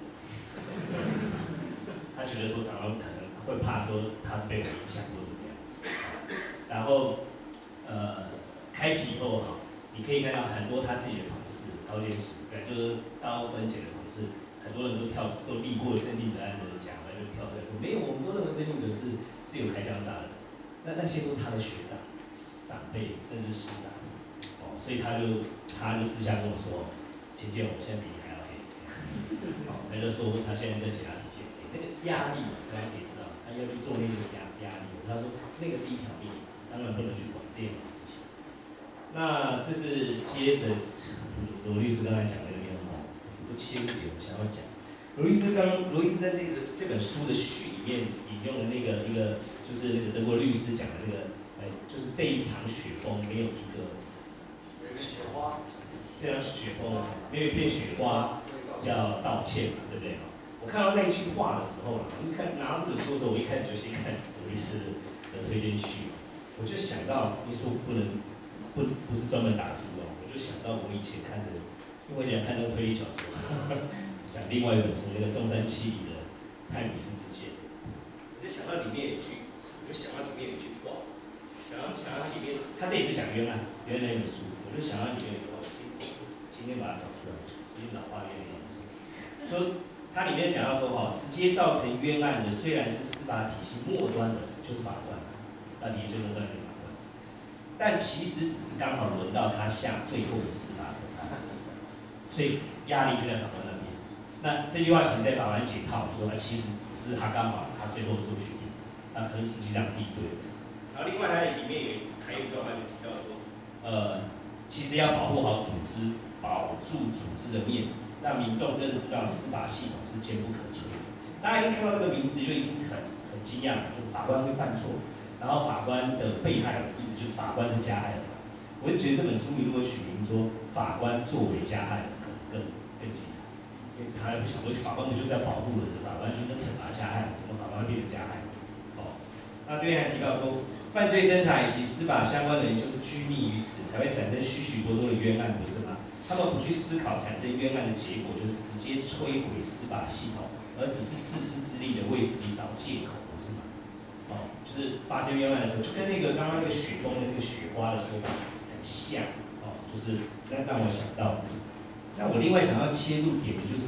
他觉得说长官可能会怕说他是被我影响或怎么样。然后开启以后哈，你可以看到很多他自己的同事，高检署就是高分检的同事，很多人都立过郑信哲案的检察官就跳出来说，没有，我们都认为郑信哲是有开枪杀人，那些都是他的学长、长辈甚至师长，哦，所以他就私下跟我说，秦建，我现在比你还要黑，哦，他就说他现在跟其他体系那个压力，大家可以知道，他要去做那个压力，他说那个是一条命，当然不能去管这种事情。那这是接着罗律师刚才讲的那边哦，不切入点，我想要讲。罗律师在这本书的序里面引用了一个就是那个德国律师讲的那个，就是这一场雪崩没有一个雪花， 这场雪崩没有一片雪花要道歉嘛，对不对？我看到那句话的时候，拿到这本书的时候，我一开始就先看罗律师的推荐序，我就想到你说不是专门打书哦，我就想到我以前看的，因为我以前看那个推理小说。讲另外一本书，那个中山七里的泰米斯之剑，我就想到里面有一句话，想到里面，他这也是讲冤案那本书，我就想到里面有一句话，今天把它找出来，已经老化那本书，说它里面讲到说直接造成冤案的虽然是司法体系末端的，就是法官，那体系最末端的法官，但其实只是刚好轮到他下最后的司法审判，所以压力就在法官那边。那这句话其实在法官解套，就说其实只是他刚好他最后做决定，那可是实际上是一对的。然后另外它里面还有一段话就提到说，其实要保护好组织，保住组织的面子，让民众认识到司法系统是坚不可摧的。大家一看到这个名字就已经很惊讶了，就是法官会犯错，然后法官的被害人，意思就是法官是加害人。我就觉得这本书名如果取名说法官作为加害人，更精彩。因为他不想说法官不就是要保护人的，法官就是惩罚加害人，怎么法官会变成加害人？哦，那这边还提到说，犯罪侦查以及司法相关人员就是拘泥于此，才会产生许许多多的冤案，不是吗？他们不去思考产生冤案的结果，就是直接摧毁司法系统，而只是自私自利的为自己找借口，不是吗？哦，就是发生冤案的时候，就跟那个刚刚那个雪崩的那个雪花的说法很像，哦，就是让我想到。那我另外想要切入点的就是，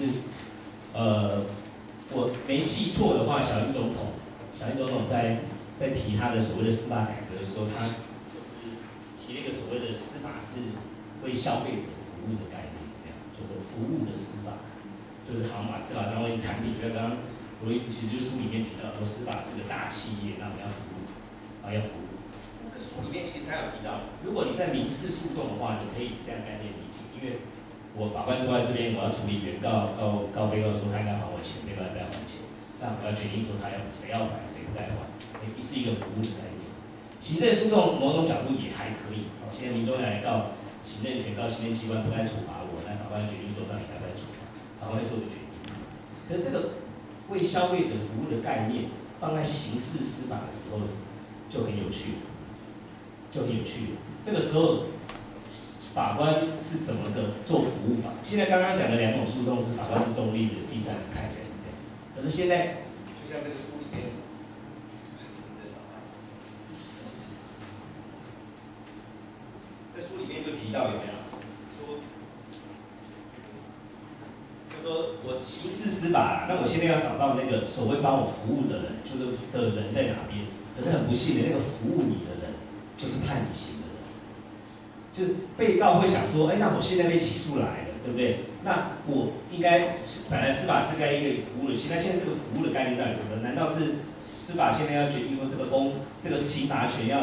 我没记错的话，小英总统在提他的所谓的司法改革的时候，他就是提那个所谓的司法是为消费者服务的概念，就是服务的司法，就是好像把司法当为产品，就像刚刚罗律师其实就书里面提到说，司法是个大企业，那我们要服务，要服务。这书里面其实他有提到，如果你在民事诉讼的话，你可以这样概念理解，因为我法官坐在这边，我要处理原告被告说他应该还我钱，被告应该还钱，那我要决定说谁要还，谁不该还，是一个服务的概念。行政诉讼某种角度也还可以，现在民众来告行政权，告行政机关不该处罚我，那法官决定说到底该不该处罚，法官会做个决定。可是这个为消费者服务的概念放在刑事司法的时候就很有趣，这个时候。法官是怎么个做服务法？现在刚刚讲的两种诉讼是法官是中立的，第三人看起来是这样。可是现在，就像这个书里面，在书里面就提到有没有说我刑事司法，那我现在要找到那个所谓帮我服务的人，就是的人在哪边？可是很不幸的，那个服务你的人就是判你刑的。就是被告会想说，那我现在被起诉来了，对不对？那我应该本来司法是该一个服务的，那现在这个服务的概念到底是什么？难道是司法现在要决定说这个刑罚权要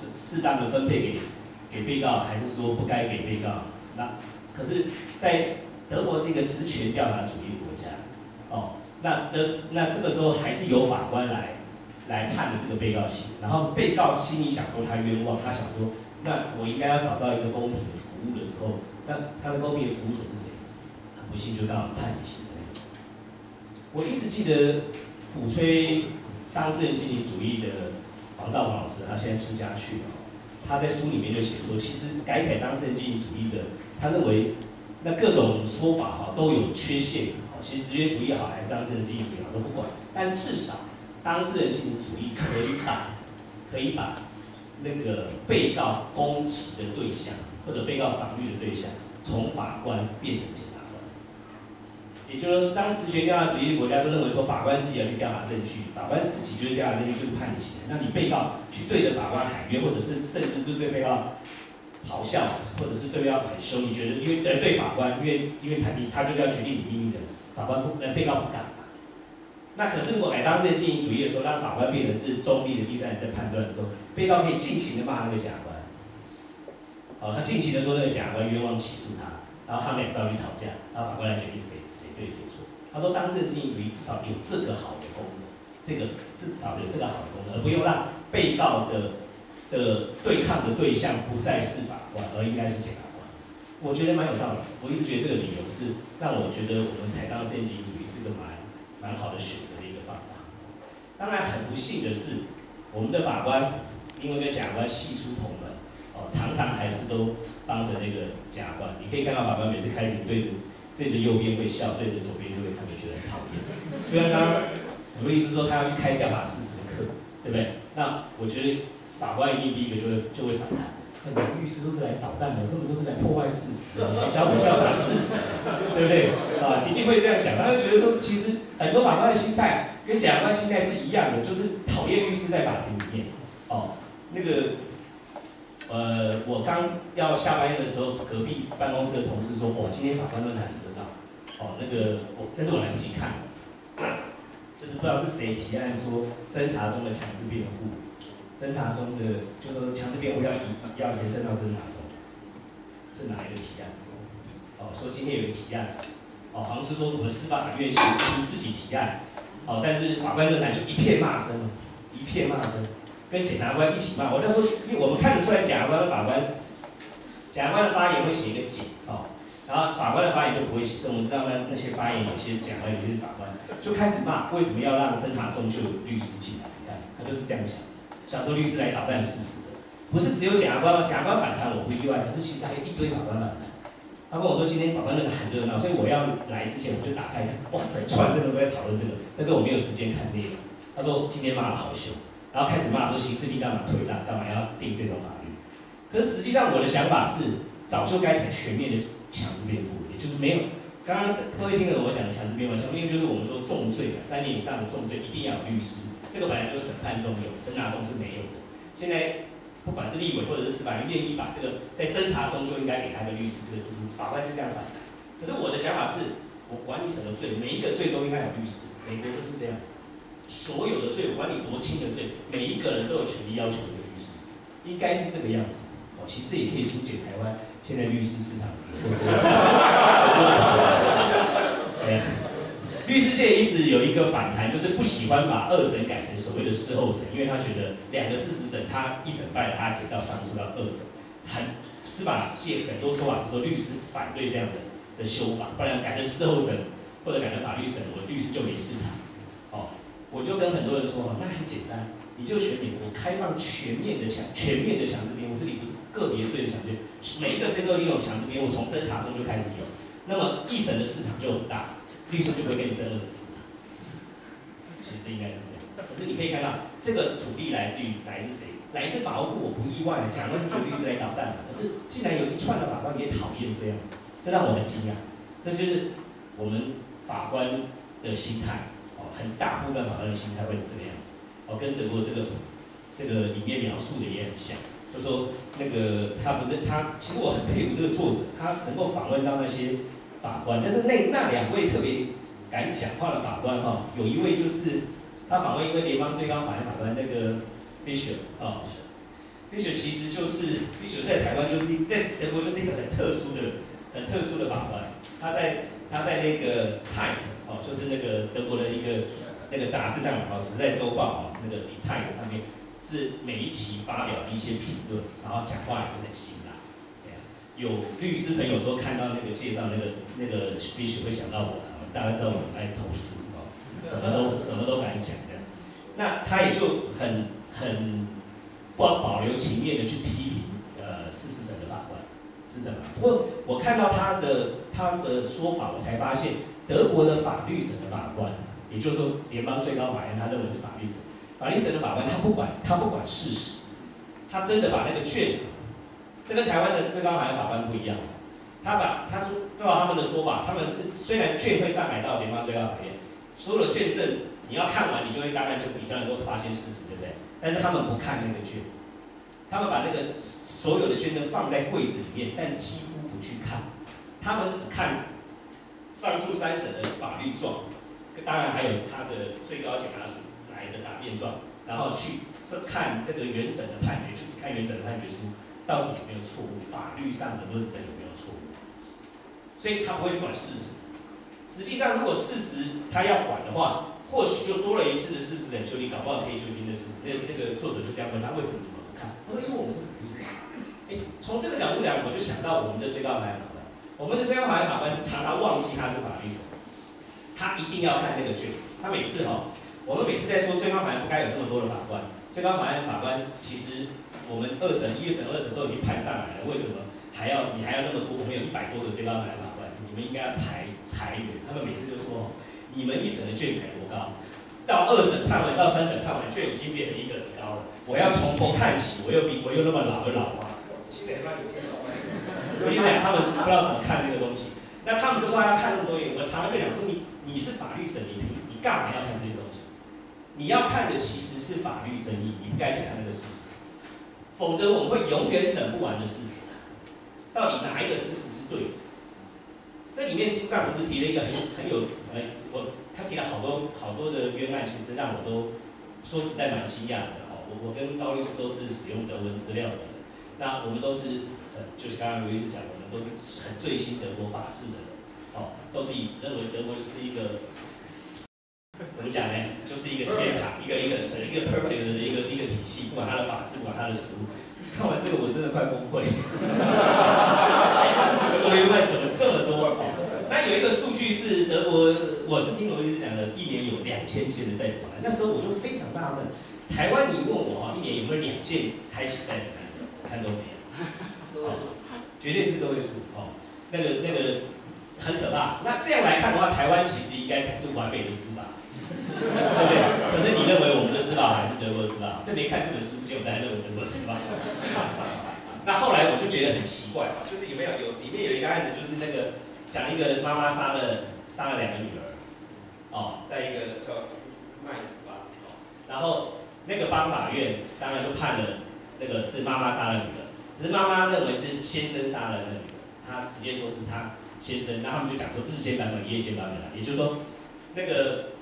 适当的分配给被告，还是说不该给被告？那可是，在德国是一个职权调查主义的国家，哦，那这个时候还是由法官来判的这个被告刑，然后被告心里想说他冤枉，他想说，那我应该要找到一个公平的服务的时候，那他的公平的服务者是谁？很不幸就刚好是判你刑的那个。我一直记得鼓吹当事人进行主义的黄兆华老师，他现在出家去了，他在书里面就写说，其实改采当事人进行主义的，他认为那各种说法哈都有缺陷，其实直觉主义好还是当事人进行主义好都不管，但至少当事人进行主义可以把那个被告攻击的对象或者被告防御的对象，从法官变成检察官。也就是说，当职权调查主义的国家都认为说，法官自己要去调查证据，法官自己就是调查证据，就是判你刑。那你被告去对着法官喊冤，或者是甚至对被告咆哮，或者是对被告很凶，你觉得因为对法官，因为他就是要决定你命运的，法官被告不敢嘛。那可是如果当事人进行主义的时候，让法官变成是中立的第三人在判断的时候，被告可以尽情的骂那个检察官，他尽情的说那个检察官冤枉起诉他，然后他们俩照去吵架，然后法官来决定谁对谁错。他说当事人进行主义至少有这个好的功能，至少有这个好的功能，而不用让被告的对抗的对象不再是法官，而应该是检察官。我觉得蛮有道理的，我一直觉得这个理由是让我觉得我们采当事人进行主义是个蛮好的选择的一个方法。当然很不幸的是，我们的法官因为跟检察官系出同门，常常还是都帮着那个检察官。你可以看到法官每次开庭对着右边会笑，对着左边就会看着觉得很讨厌。就像刚刚有律师说他要去开调查事实的课，对不对？那我觉得法官一定第一个就会反弹。那个律师都是来捣蛋的，根本都是来破坏事实的，来教我调查事实，对不对？一定会这样想。他就觉得说，其实很多法官的心态跟检察官心态是一样的，就是讨厌律师在法庭里面。那个我刚要下班的时候，隔壁办公室的同事说，哇，今天法官论坛你得到，但是我来不及看，就是不知道是谁提案说侦查中的强制辩护。侦查中的就说强制辩护要延伸到侦查中，是哪一个提案？说今天有一个提案，好像是说我们司法法院刑事厅自己提案，但是法官论坛就一片骂声，跟检察官一起骂。我那时候因为我们看得出来检察官跟法官，检察官的发言会写一个检，然后法官的发言就不会写，所以我们知道那些发言有些检察官有些法官就开始骂，为什么要让侦查中就有律师进来？你看他就是这样想说律师来捣蛋事实的，不是只有检察官，检察官反弹我不意外，可是其实还有一堆法官反弹。他跟我说今天法官论坛很热闹，所以我要来之前我就打开看，哇，整串真的都在讨论这个，但是我没有时间看内容。他说今天骂得好凶，然后开始骂说刑事厅干嘛退让，干嘛要定这种法律。可是实际上我的想法是，早就该采全面的强制辩护，也就是没有刚刚各位听了我讲的强制辩护，强制辩护就是我们说重罪3年以上的重罪一定要有律师。这个本来只有审判中有，侦查中是没有的。现在不管是立委或者是司法院愿意把这个在侦查中就应该给他个律师这个制度，法官就这样反弹。可是我的想法是，我管你什么罪，每一个罪都应该有律师，美国就是这样子。所有的罪，不管你多轻的罪，每一个人都有权利要求一个律师，应该是这个样子。其实这也可以疏解台湾现在律师市场的问题。律师界一直有一个反弹，就是不喜欢把2审改成所谓的事后审，因为他觉得2个事实审，他1审败了，他可以到上诉到2审。司法界很多说法是说律师反对这样的修法，不然改成事后审或者改成法律审，我律师就没市场。我就跟很多人说，那很简单，你就选美国开放全面的强制辩护，这里不是个别罪的强制辩护，每一个罪都利用强制辩护，从侦查中就开始有，那么1审的市场就很大。律师就不会跟你争2审市场，其实应该是这样。可是你可以看到，这个阻力来自谁？来自法务部，我不意外。讲说律师来捣蛋，可是竟然有一串的法官也讨厌这样子，这让我很惊讶。这就是我们法官的心态，很大部分法官的心态会是这个样子。跟德国这个里面描述的也很像，就说那个其实我很佩服这个作者，他能够访问到那些法官，但是那2位特别敢讲话的法官有一位就是他访问一位联邦最高法院法官那个 Fisher Fisher 其实就是 Fisher 在台湾在德国就是一个很特殊的法官，他在那个 Zeit 就是那个德国的一个那个杂志上时代周报那个 Die Zeit 上面是每一期发表一些评论，然后讲话也是很辛辣。有律师朋友说看到那个介绍那个 Fisher 会想到我，大家知道我很爱投诉什么都敢讲的。那他也就很不保留情面的去批评事实审的法官，是什么？不过我看到他的说法，我才发现德国的法律审的法官，也就是说联邦最高法院，他认为是法律审的法官，他不管事实，他真的把那个卷，这跟台湾的最高法院法官不一样，他说对吧？他们的说法，他们是虽然卷会上来到联邦最高法院，所有的卷证你要看完，你就会大概就比较能够发现事实，对不对？但是他们不看那个卷，他们把那个所有的卷证放在柜子里面，但几乎不去看，他们只看上诉3审的法律状，当然还有他的最高检察署来的答辩状，然后去看这个原审的判决，就只看原审的判决书到底有没有错误，法律上的论证有没有错误，所以他不会去管事实。实际上，如果事实他要管的话，或许就多了一次的事实审就你搞不好可以就听的事实。那个作者就这样问他，为什么你们不看？他说因为我们是法律审。从这个角度来，我就想到我们的最高法院法官，我们的最高法院法官常常忘记他是法律审，他一定要看那个卷。他每次我们每次在说最高法院不该有这么多的法官，最高法院法官其实我们1审、2审都已经判上来了，为什么你还要那么多？我们有100多个最高法院法官，你们应该要裁员。他们每次就说，你们1审的卷才多高，到2审判完，到3审判完，卷已经变成1个很高了。我要从头看起，我又那么老吗？新北他妈有天老外，我跟你讲，他们不知道怎么看那个东西。那他们就说要看那么多页，我常常就讲说，你是法律审理评，你干嘛要看这些东西？你要看的其实是法律争议，你不该去看那个事实，否则我们会永远审不完的事实。到底哪一个事实是对的？这里面书上不是提了一个他提了好多的冤案，其实让我都说实在蛮惊讶的。我跟高律师都是使用德文资料的，那我们都是就是刚刚刘律师讲，我们都是很最新德国法治的人，都是认为德国就是一个怎么讲呢？就是一个天堂，一个 perfect 的一个体系，不管它的法治，不管它的实务。看完这个我真的快崩溃。德国冤案怎么这么多？那有一个数据是德国，我是听罗律师讲的，一年有2000件的在职案。那时候我就非常纳闷，台湾你问我一年有没有2件开启在职案？我看都没有，绝对是个位数那个很可怕。那这样来看的话，台湾其实应该才是完美的司法，对不对？可是你认为我们的司法还是德国司法？这没看这本书之前，我当然认为德国司法。那后来我就觉得很奇怪就是里面有一个案子，就是那个讲一个妈妈杀了2个女儿，在一个叫麦子吧，然后那个邦法院当然就判了那个是妈妈杀了女儿，可是妈妈认为是先生杀了那个女儿，他直接说是他先生，然后他们就讲说日间版本、夜间版本也就是说那个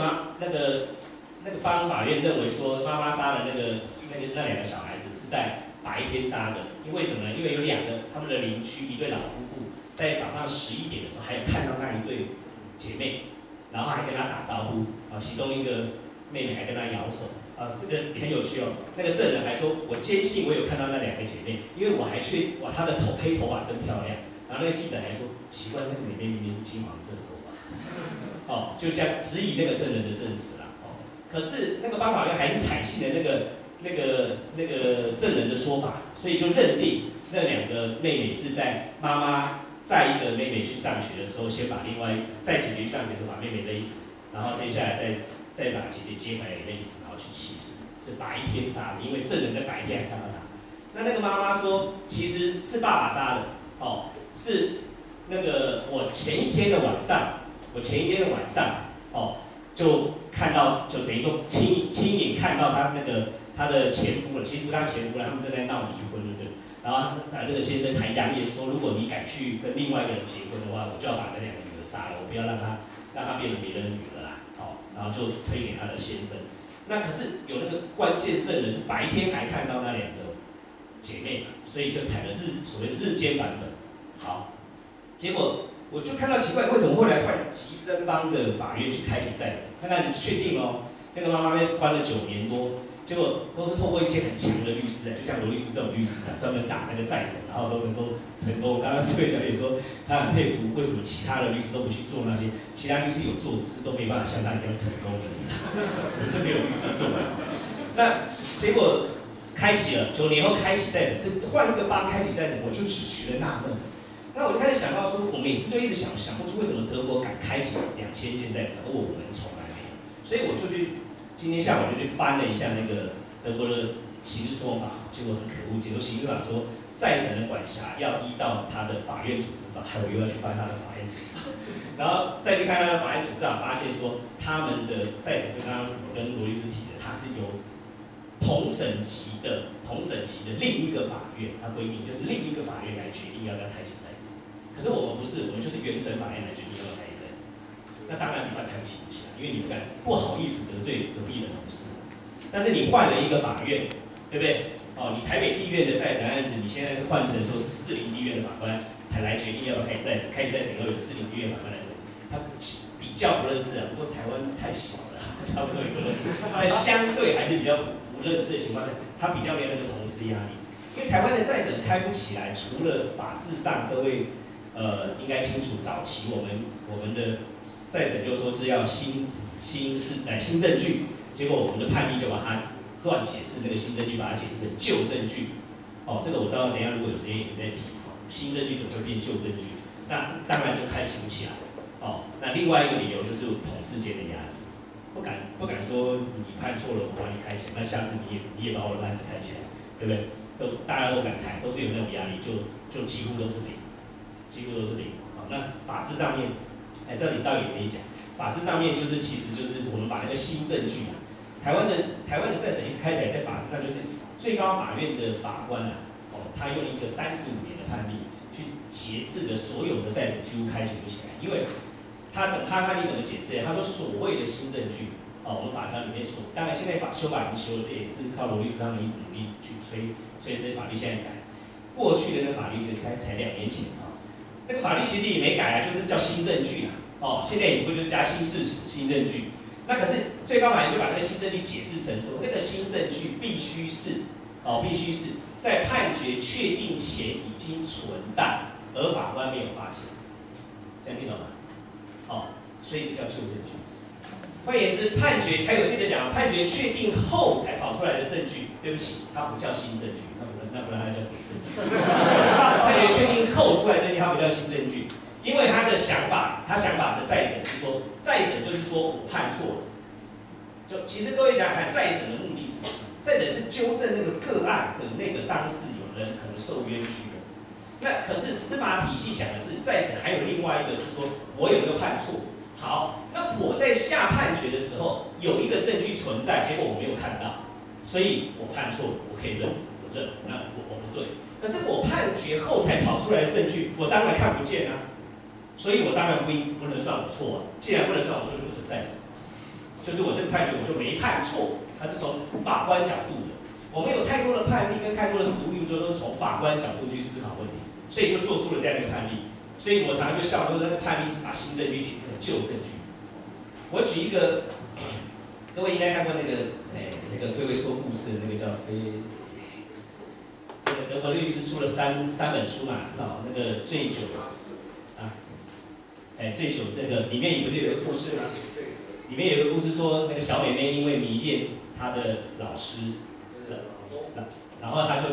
邦法院认为说妈妈杀了那2个小孩子是在白天杀的，因为什么呢？因为有2个他们的邻居，一对老夫妇，在早上11点的时候，还有看到那一对姐妹，然后还跟她打招呼其中一个妹妹还跟她摇手这个很有趣那个证人还说，我坚信我有看到那2个姐妹，因为我还她的黑头发真漂亮。然后那个记者还说，奇怪，那个妹妹明明是金黄色的头发就这样质疑那个证人的证词啦可是那个邦法院还是采信了那个证人的说法，所以就认定那2个妹妹是在妈妈载一个妹妹去上学的时候，先把载姐姐去上学的时候把妹妹勒死，然后接下来再把姐姐接回来勒死，然后去弃尸，是白天杀的，因为证人在白天还看到她。那个妈妈说，其实是爸爸杀的是那个我前一天的晚上就看到，就等于说亲眼看到他的前夫了，其实不当前夫了，他们正在闹离婚，对不对？然后那个先生还扬言说，如果你敢去跟另外一个人结婚的话，我就要把那2个女儿杀了，我不要让她变成别人的女儿啦。然后就推给他的先生。那可是有那个关键证人是白天还看到那2个姐妹嘛，所以就采了所谓的日间版本。好，结果我就看到奇怪，为什么后来换吉森邦的法院去开庭再审？看看确定哦，那个妈妈被关了9年多。结果都是透过一些很强的律师，就像罗律师这种律师啊，专门打那个再审，然后都能够成功。刚刚这位小姐说，她很佩服为什么其他的律师都不去做那些，其他律师有做，只是都没办法像她一样成功的，可是没有律师做。那结果开启了9年后开启再审，这换一个邦开启再审，我就觉得纳闷。那我就开始想到说，我每次都一直想不出为什么德国敢开启2000件再审，而我们从来没有，所以我就去。今天下午就去翻了一下那个德国的刑事诉讼法，结果很可恶，解说刑事法说再审的管辖要依到他的法院处置法，还有又要去翻他的法院处置法，然后再去看他的法院处置法，发现说他们的再审，就刚刚我跟罗律师提的，它是由同省级的另一个法院，它规定就是另一个法院来决定要不要开启再审。可是我们不是，我们就是原审法院来决定要不要开启再审。那当然你不敢开启不起来，因为你不好意思得罪隔壁的同事。但是你换了一个法院，对不对？哦，你台北地院的再审案子，你现在是换成说是士林地院的法官才来决定要不要开始再审，开始再审要有士林地院法官来审。他比较不认识啊，不过台湾太小了，差不多也不认识。但相对还是比较不认识的情况下，他比较没有那个同事压力。因为台湾的再审开不起来，除了法制上，各位应该清楚，早期我们的再审就说是要新证据，结果我们的判例就把它乱解释，那个新证据把它解释成旧证据。哦，这个我等一下如果有时间也再提。新证据怎么会变旧证据？那当然就开启不起来。哦，那另外一个理由就是同事间的压力，不敢说你判错了，我帮你开起来，那下次你也把我的案子开起来，对不对？大家都敢开，都是有那种压力，就几乎都是零。好，那法制上面，这里倒也可以讲，法制上面其实就是我们把那个新证据啊，台湾的再审一直开起来，在法制上就是最高法院的法官啊，他用一个35年的判例去节制的所有的再审几乎开启不起来，因为他判例怎么解释？他说所谓的新证据，我们法条里面当然现在修法已经修了，这也是靠罗律师他们一直努力去催生法律现在改。过去的那个法律就才2年前啊，那个法律其实也没改啊，就是叫新证据啊。现在也不就是加新事实、新证据？那可是最高法院就把那个新证据解释成说，那个新证据必须是在判决确定前已经存在，而法官没有发现。这样听懂吗？所以这叫旧证据。换言之，判决还有接着讲，判决确定后才跑出来的证据，对不起，它不叫新证据，那不然它叫伪证据。判决确定后出来的证据，它不叫新证据，因为他想法的再审是说，再审就是说我判错了。就其实各位想想看，再审的目的是什么？再审是纠正那个个案的那个当事有人可能受冤屈的。那可是司法体系想的是，再审还有另外一个是说，我有没有判错？好，那我在下判决的时候有一个证据存在，结果我没有看到，所以我判错了，我可以认，那我不对。可是我判决后才跑出来的证据，我当然看不见啊，所以我当然不能算我错啊。既然不能算我错，就不准再审。就是我这个判决我就没判错，它是从法官角度的。我们有太多的判例跟太多的实务运作都是从法官角度去思考问题，所以就做出了这样一个判例。所以我常常就笑说，那个判例是把新证据解释成旧证据。我举一个，各位应该看过那个最会说故事的那个叫德国律师出了三本书嘛，那个醉酒啊，醉酒那个里面不是有个故事吗？里面有个故事说，那个小妹妹因为迷恋她的老师，然后她就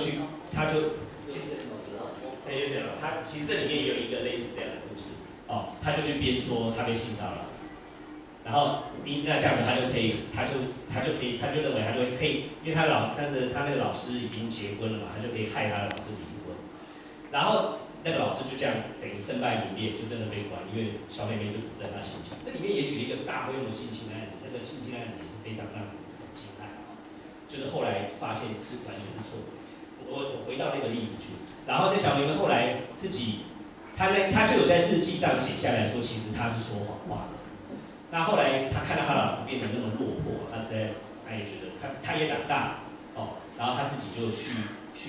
他其实这里面也有一个类似这样的故事，他就去编说他被性骚扰，然后那这样子他就认为他就可以，因为他那个老师已经结婚了嘛，他就可以害他的老师离婚，然后那个老师就这样等于身败名裂，就真的被关，因为小妹妹就指证他性侵。这里面也举了一个大规模性侵案子，那个性侵案子也是非常让人很惊骇就是后来发现是完全是错的。我回到那个例子去，然后那小妹妹后来自己，她就有在日记上写下来说，其实她是说谎话的。那后来她看到她的老师变得那么落魄，她也觉得她也长大然后她自己就去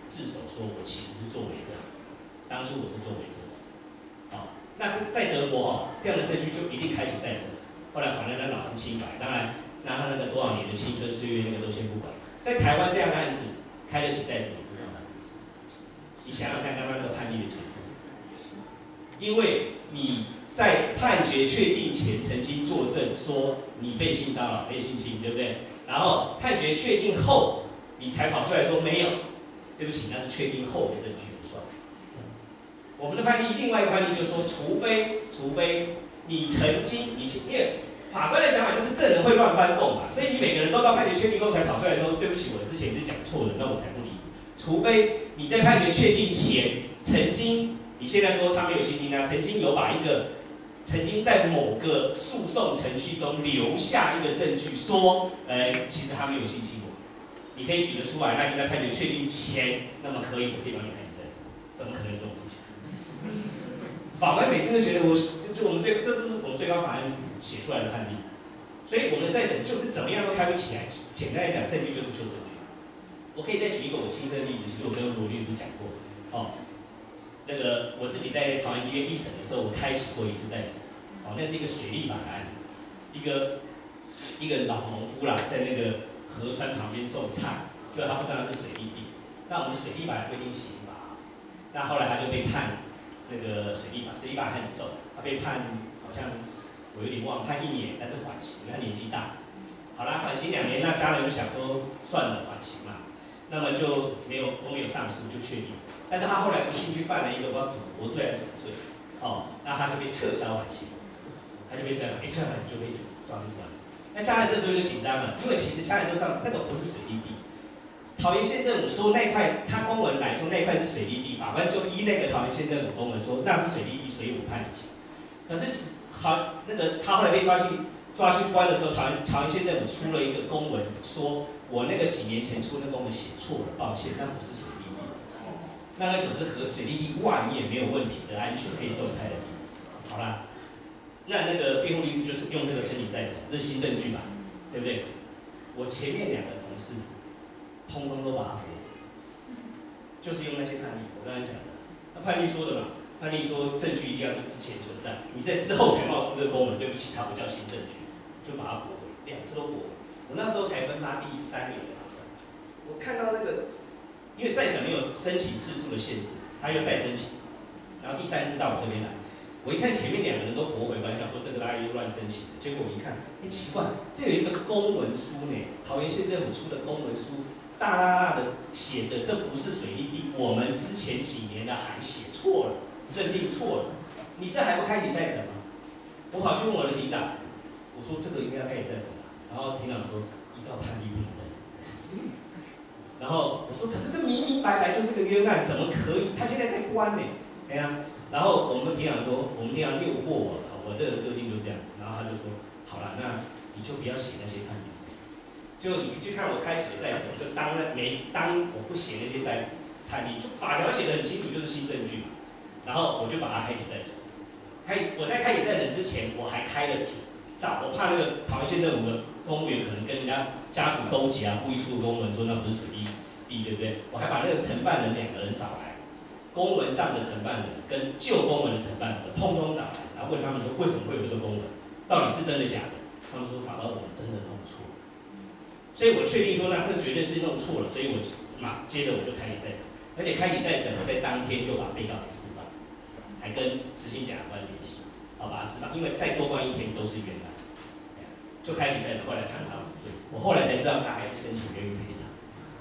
自首说我其实是作伪证，当初我是作伪证。好，那在德国哦，这样的证据就一定开启再审。后来反正他老是清白，当然那他那个多少年的青春岁月那个都先不管。在台湾这样的案子开得起再审，你知道吗？你想想看刚刚那个判例的解释，因为你在判决确定前曾经作证说你被性骚扰、被性侵，对不对？然后判决确定后，你才跑出来说没有，对不起，那是确定后的证据不算。我们的判例，另外一个判例就说，除非你曾经，因为法官的想法就是证人会乱翻供嘛，所以你每个人都到判决确定后才跑出来说，对不起，我之前是讲错的，那我才不理你。除非你在判决确定前曾经，你现在说他没有性侵他，曾经有把曾经在某个诉讼程序中留下一个证据说，其实他没有性侵我，你可以举得出来，那就在判决确定前，那么可以，我可以帮你判决再审，怎么可能有这种事情？法官每次都觉得这都是我们最高法院写出来的判例，所以我们的再审就是怎么样都开不起来。简单来讲，证据就是旧证据。我可以再举一个我亲身的例子，其实我跟罗律师讲过，那个我自己在桃园医院一审的时候，我开启过一次再审，那是一个水利法的案子，一个老农夫啦，在那个河川旁边种菜，就他不知道那是水利地，那我们的水利法规定刑罚，那后来他就被判。那个水利法很重，他被判好像我有点忘，判1年，但是缓刑，他年纪大。好啦，缓刑2年，那家人就想说算了，缓刑嘛，那么都没有上诉就确定。但是他后来不幸去犯了一个不知道赌博罪还是什么罪，那他就被撤销缓刑，一撤缓就被抓去关。那家人这时候就紧张了，因为其实家人都知道那个不是水利地。桃园县政府说那块，他公文来说那块是水利地，法官就依那个桃园县政府公文说那是水利地，所以我判你刑。可是他后来被抓去关的时候，桃园县政府出了一个公文，说我那个几年前出的公文写错了，抱歉，那不是水利地，那只是和水利地外面没有问题的安全可以种菜的地。好啦，那个辩护律师就是用这个申请再审，这是新证据嘛，对不对？我前面2个同事。通通都把它驳，就是用那些判例，我刚才讲的。那判例说的嘛，判例说证据一定要是之前存在，你在之后才冒出这个公文，对不起，它不叫新证据，就把它驳回，2次都驳回。我那时候才分发第3年的法官，我看到那个，因为再审没有申请次数的限制，他又再申请，然后第3次到我这边来，我一看前面2个人都驳回，本来想说这个大概又乱申请的，结果我一看，奇怪，这有一个公文书呢，桃园县政府出的公文书。大大大的写着，这不是水利地，我们之前几年的还写错了，认定错了，你这还不开启再审吗？我跑去问我的庭长，我说这个应该要开启再审吧，然后庭长说依照判例不能再审，然后我说可是这明明白白就是个冤案，怎么可以？他现在在关呢，哎呀，然后我们庭长说，我们庭长拗过我，我这个个性就这样，然后他就说，好了，那你就不要写那些判例。就你去看我开启的再审，就当我不写那些判例，就法条写得很清楚，就是新证据，然后我就把它开启再审。我在开启再审之前，我还开了庭，我怕那个桃园县政府的公务员可能跟人家家属勾结啊，故意出公文说那不是水利地，对不对？我还把那个承办人2个人找来，公文上的承办人跟旧公文的承办人通通找来，然后问他们说为什么会有这个公文，到底是真的假的？他们说法官我们真的弄错。所以我确定说，那这绝对是弄错了，所以我接着我就开启再审，而且开启再审，我在当天就把被告给释放，还跟执行检察官联系，把他释放，因为再多关1天都是冤案，就开启再审，后来判他无罪。我后来才知道他还去申请冤狱赔偿，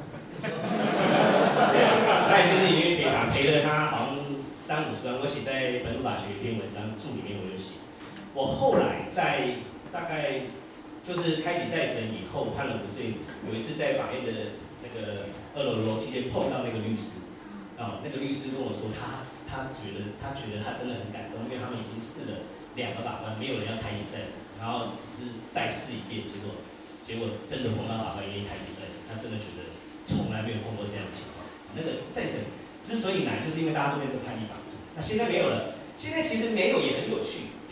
他还去申请冤狱赔偿，赔了他好像30-50万，我写在本土法学一篇文章注里面我就写，我后来在大概。就是开启再审以后判了无罪，有一次在法院的那个2楼期间碰到那个律师，那个律师跟我说他觉得他真的很感动，因为他们已经试了2个法官，没有人要开启再审，然后只是再试一遍，结果真的碰到法官愿意开启再审，他真的觉得从来没有碰过这样的情况。那个再审之所以难，就是因为大家都被这个判例绑住，那现在没有了，现在其实没有也很有趣。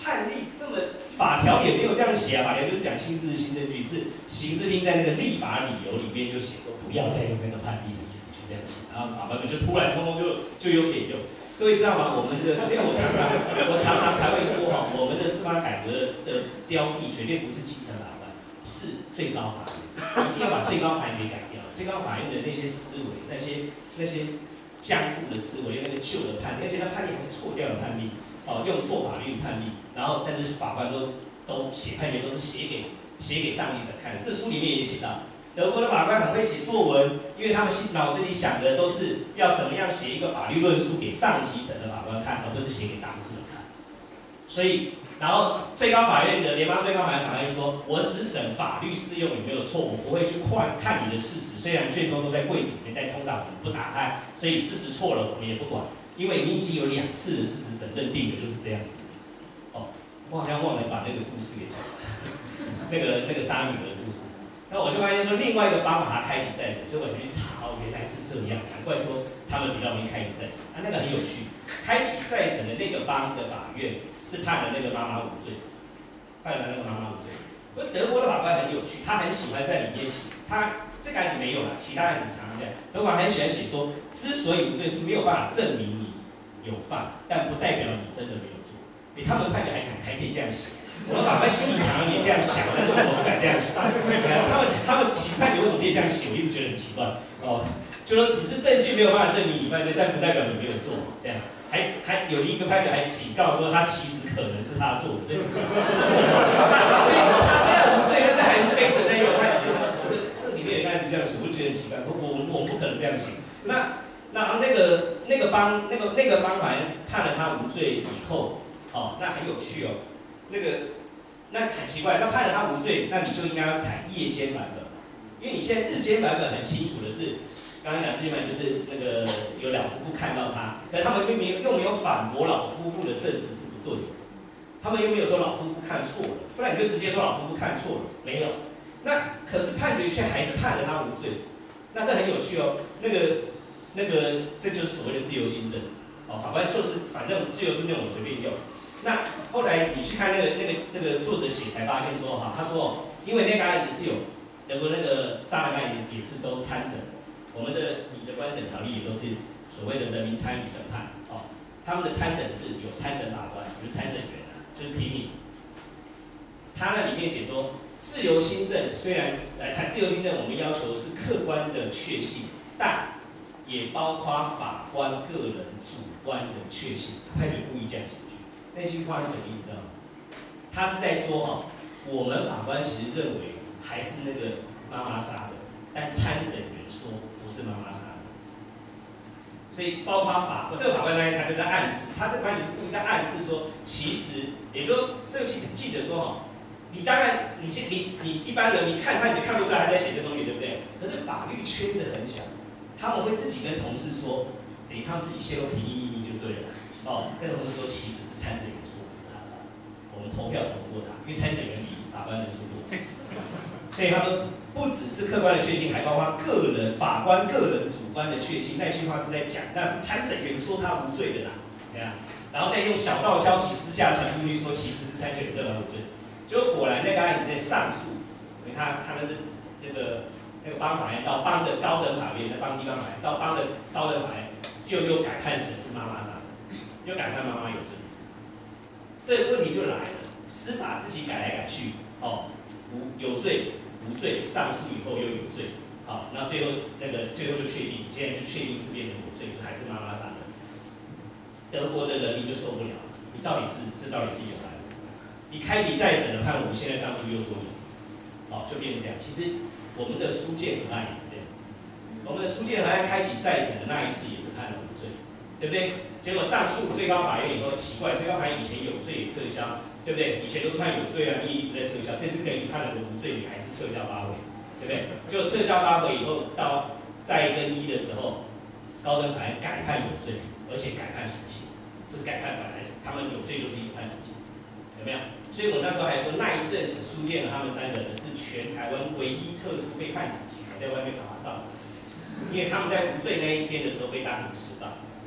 判例根本法条也没有这样写啊，法条就是讲刑事行政局是刑事厅在那个立法理由里面就写说不要再用那个判例的意思，就这样写，然后法官们就突然通通就有可以用。各位知道吗？我们的，所以我常常才会说哈，我们的司法改革的标的绝对不是基层法官，是最高法院，一定要把最高法院给改掉。最高法院的那些思维，那些僵固的思维，那个旧的判例，而且那判例还是错掉的判例，哦，用错法律判例，然后但是法官都写判决都是写给上级审看的。这书里面也写到，德国的法官很会写作文，因为他们脑子里想的都是要怎么样写一个法律论述给上级审的法官看，而不是写给当事人看。所以，然后最高法院的联邦最高法院法官说，我只审法律适用有没有错，我不会去看你的事实。虽然卷宗都在柜子里面，但通常我们不打开，所以事实错了我们也不管，因为你已经有2次的事实审认定的就是这样子。哦，我好像忘了把那个故事给讲了，那个杀女儿的故事。那我就发现说，另外一个方法他开启再审，所以我就去查，哦，原来是这样，难怪说他们比较容易开启再审。那个很有趣，开启再审的那个邦的法院是判了那个妈妈无罪，判了那个妈妈无罪。而德国的法官很有趣，他很喜欢在里面写，他这个案子没有了，其他案子常常这样。德国很喜欢写说，之所以无罪是没有办法证明你有犯，但不代表你真的没有做。他们判决还可以这样写。我们法官心里常常也这样想，但是我不敢这样想。他们期盼你为什么可以这样写？我一直觉得很奇怪。哦，就说只是证据没有办法证明你犯罪，但不代表你没有做。这样，还有一个判决还警告说他其实可能是他做的，这是什么？所以他虽然无罪，但是还是背着那个判决。这里面有个案子这样写，我就觉得很奇怪。我不可能这样写。那个邦法院判了他无罪以后，哦，那很有趣哦。那很奇怪，那判了他无罪，那你就应该要采夜间版本，因为你现在日间版本很清楚的是，刚刚讲日间版就是那个有两夫妇看到他，可是他们又没有反驳老夫妇的证词是不对的，他们又没有说老夫妇看错了，不然你就直接说老夫妇看错了，没有。那可是判决却还是判了他无罪，那这很有趣哦，这就是所谓的自由心证，哦，法官就是反正自由心证我随便用。那后来你去看这个作者写才发现说哈，他说因为那个案子是有德国那个杀人案也是都参审的，你的官审条例也都是所谓的人民参与审判，哦，他们的参审制有参审法官，有参审员啊，就是评理。他那里面写说，自由心证虽然来看自由心证，我们要求是客观的确信，但也包括法官个人主观的确信。他就故意这样写。那句话是什么意思？知道吗？他是在说哈，我们法官其实认为还是那个妈妈杀的，但参审员说不是妈妈杀的。所以包括这个法官呢，他就在暗示，他这个观点是故意在暗示说，其实也就这个记者说哈，你当然你一般人你看判决看不出来他在写这东西，对不对？可是法律圈子很小，他们会自己跟同事说，等于他们自己泄露评议秘密就对了。哦，跟同事说其实是参审员说不是他杀的，我们投票投不过他，因为参审员比法官人数多。所以他说，不只是客观的确信，还包括法官个人主观的确信。那句话是在讲，那是参审员说他无罪的啦，对啊。然后再用小道消息私下传出去说，其实是参审员认为无罪。结果果然那个案子在上诉，因为他那是那个邦法院到邦的高等法院，那邦地方法院到邦的高等法院，又改判成是妈妈杀的。又改判妈妈有罪，这个问题就来了。司法自己改来改去，哦，有罪无罪，上诉以后又有罪，好，那最后就确定，现在就确定是变成有罪，就还是妈妈杀的。德国的人民就受不了了，这到底是有来的？你开庭再审了判我们现在上诉又说你，好，就变成这样。其实我们的苏建和案也是这样，我们的苏建和案开启再审的那一次也是判了无罪，对不对？结果上诉最高法院以后奇怪，最高法院以前有罪也撤销，对不对？以前都是判有罪啊，你一直在撤销，这次等于判了无罪，你还是撤销8回，对不对？就撤销8回以后，到再更一的时候，高等法院改判有罪，而且改判死刑，不是改判本来是他们有罪就是一直判死刑，有没有？所以我那时候还说那一阵子苏建和他们3个人是全台湾唯一特殊被判死刑还在外面打照，因为他们在无罪那一天的时候被当成施暴。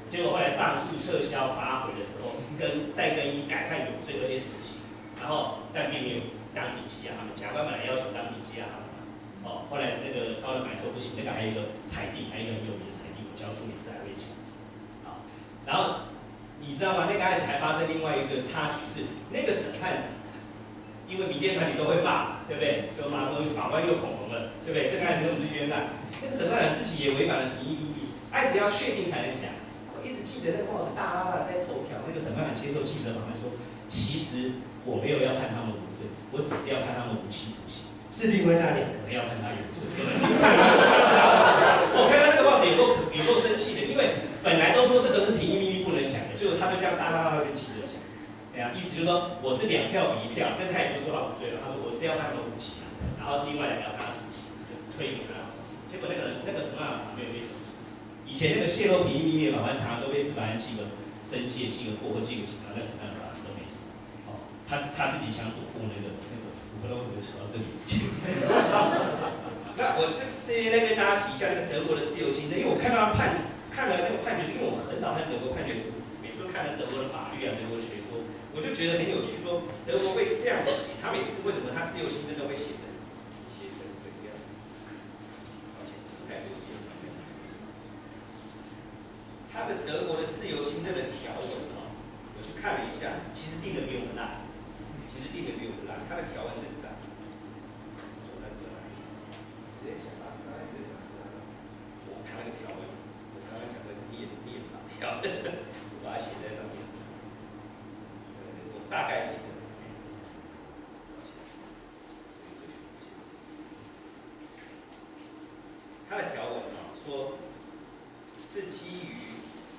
结果后来上诉撤销发回的时候，再跟一改判有罪而且死刑，然后但并没有当庭羁押他们，检察官本来要求当庭羁押他们嘛，后来那个高等法院说不行，那个还有一个裁定，还有一个很有名的裁定，我教书每次还会讲，然后你知道吗？那个案子还发生另外一个插曲是，那个审判长，因为民间团体都会骂，对不对？就骂说法官又恐龙了，对不对？这个案子又不是冤案，那个审判长自己也违反了评议秘密，案子要确定才能讲。我一直记得那个报纸大拉拉在头条，那个审判长接受记者访问说，其实我没有要判他们无罪，我只是要判他们无期徒刑。是另外那两个人要判他有罪，我看到那个报纸也够生气的，因为本来都说这个是评议秘密不能讲的，结果他就这样大拉拉跟记者讲，对啊，意思就是说我是2票比1票，但是他也不说他无罪了，他说我是要判他们无期，然后另外2个要判他死刑，就推给他，结果那个什么没有被惩处。以前那个泄露评议秘密的法官常常都被司法院记个申诫、记个过或记个警告，那审判法官都没事，他自己想躲过那个。我不知道会不会扯到这里去。那我这边再跟大家提一下那个德国的自由行政，因为我看到看了那个判决书，因为我们很少看德国判决书，每次都看了德国的法律啊、德国学说，我就觉得很有趣，说德国会这样写，他每次为什么他自由行政都会写成这样？抱歉，太多页。他的德国的自由行政的条文我去看了一下，其实定的比我们烂。它的条文是这样，我在这里，它那个条文，我刚刚讲的是念法条，我把它写在上面，我大概记得。它的条文说是基于。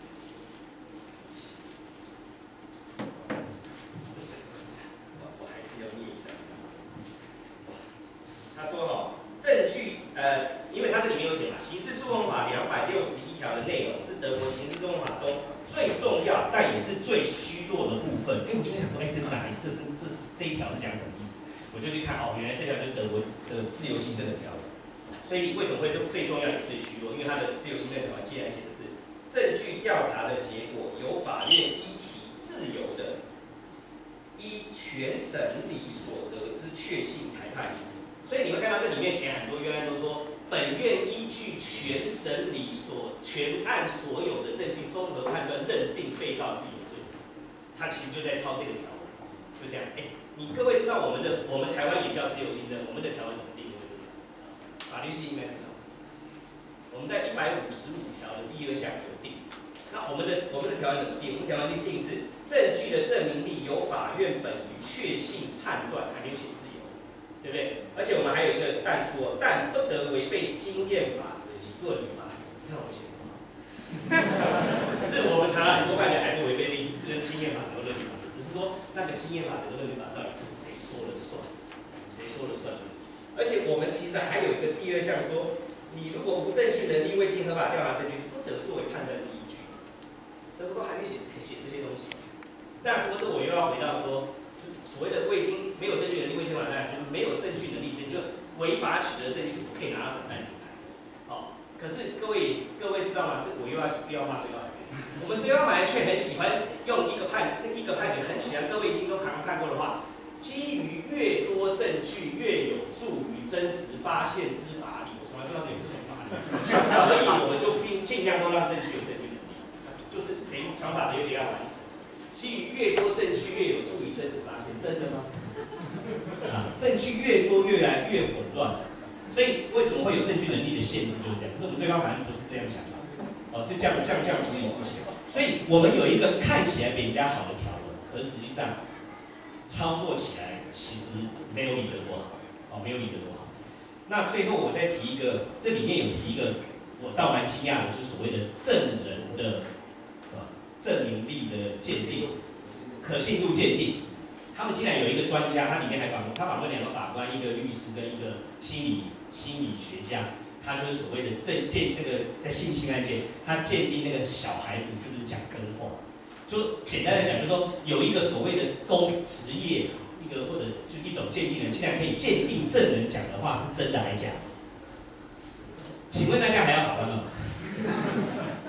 他说证据因为他这里面有写嘛，刑事诉讼法261条的内容是德国刑事诉讼法中最重要但也是最虚弱的部分。我就想说，这是哪里？这一条是讲什么意思？我就去看原来这条就是德国的自由行政的条文。所以为什么会最重要也最虚弱？因为它的自由行政条文既然写的是证据调查的结果由法院依其自由的依全审理所得之确信裁判之。所以你会看到这里面写很多冤案都说，本院依据全审理全案所有的证据综合判断认定被告是有罪，他其实就在抄这个条文，就这样。你各位知道我们台湾也叫自由行政，我们的条文怎么定？法律系应该知道，我们在155条的第2项有定。那我们的条文怎么定？我们条文定是证据的证明力由法院本于确信判断，还没有写自由。对不对？而且我们还有一个但书但不得违背经验法则及论理法则。你看我写的吗？只是我们查了很多判决，还是违背这个经验法则和论理法则。只是说那个经验法则和论理法则到底是谁说了算？谁说了算？而且我们其实还有一个第2项说，你如果无证据能力未经合法调查证据，是不得作为判断之依据。德国都还没写这些东西。但不过这我又要回到说。所谓的没有证据能力未经合法调查，就是没有证据能力，就违法取得证据是不可以拿到审判庭来的。可是各位知道吗？这我又要骂最高法院。我们最高法院却很喜欢用一个判决，很喜欢各位一定都常常看过的话，基于越多证据越有助于真实发现之法理。我从来不知道有这种法理，所以我们就尽量都让证据有证据能力，就是等于传法的有点要完死。基于越多证据越有助于真实发现，真的吗？证据越多越来越混乱，所以为什么会有证据能力的限制就是这样。可是我们最高法院不是这样想的，是这样处理事情。所以我们有一个看起来比人家好的条文，可是实际上操作起来其实没有你的多好，没有你的多好。那最后我再提一个，这里面有提一个我倒蛮惊讶的，就是所谓的证人的证明力的鉴定、可信度鉴定，他们竟然有一个专家，他里面还访问2个法官，一个律师跟一个心理学家，他就是所谓的那个在性侵案件，他鉴定那个小孩子是不是讲真话。就简单的讲，就是说有一个所谓的职业，一个或者就一种鉴定人，竟然可以鉴定证人讲的话是真的还是假的。请问大家还要法官吗？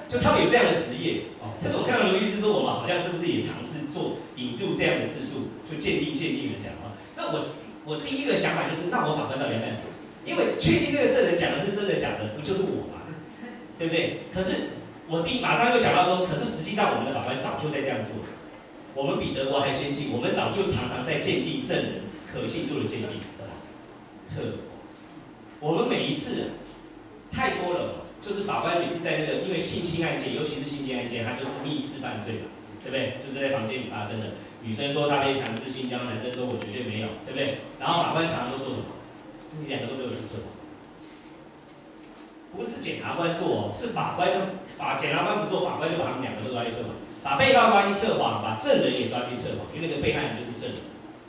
就他们有这样的职业哦。这个我看到刘律师说，我们好像是不是也尝试做引入这样的制度，就鉴定人讲话。那我第一个想法就是，那我法官到底要干什么？因为确定这个证人讲的是真的假的，不就是我吗？对不对？可是我马上就想到说，可是实际上我们的法官早就在这样做，我们比德国还先进，我们早就常常在鉴定证人可信度的鉴定，什么测谎。我们每一次太多了，就是法官每次在那个，因为性侵案件，尤其是性侵案件，它就是密室犯罪嘛，对不对？就是在房间里发生的。女生说她被强制性交，男生说我绝对没有，对不对？然后法官常常都做什么？你两个都没有去测谎，不是检察官做哦，是法官检察官不做，法官就把他们两个都抓去测谎，把被告抓去测谎，把证人也抓去测谎，因为那个被害人就是证人。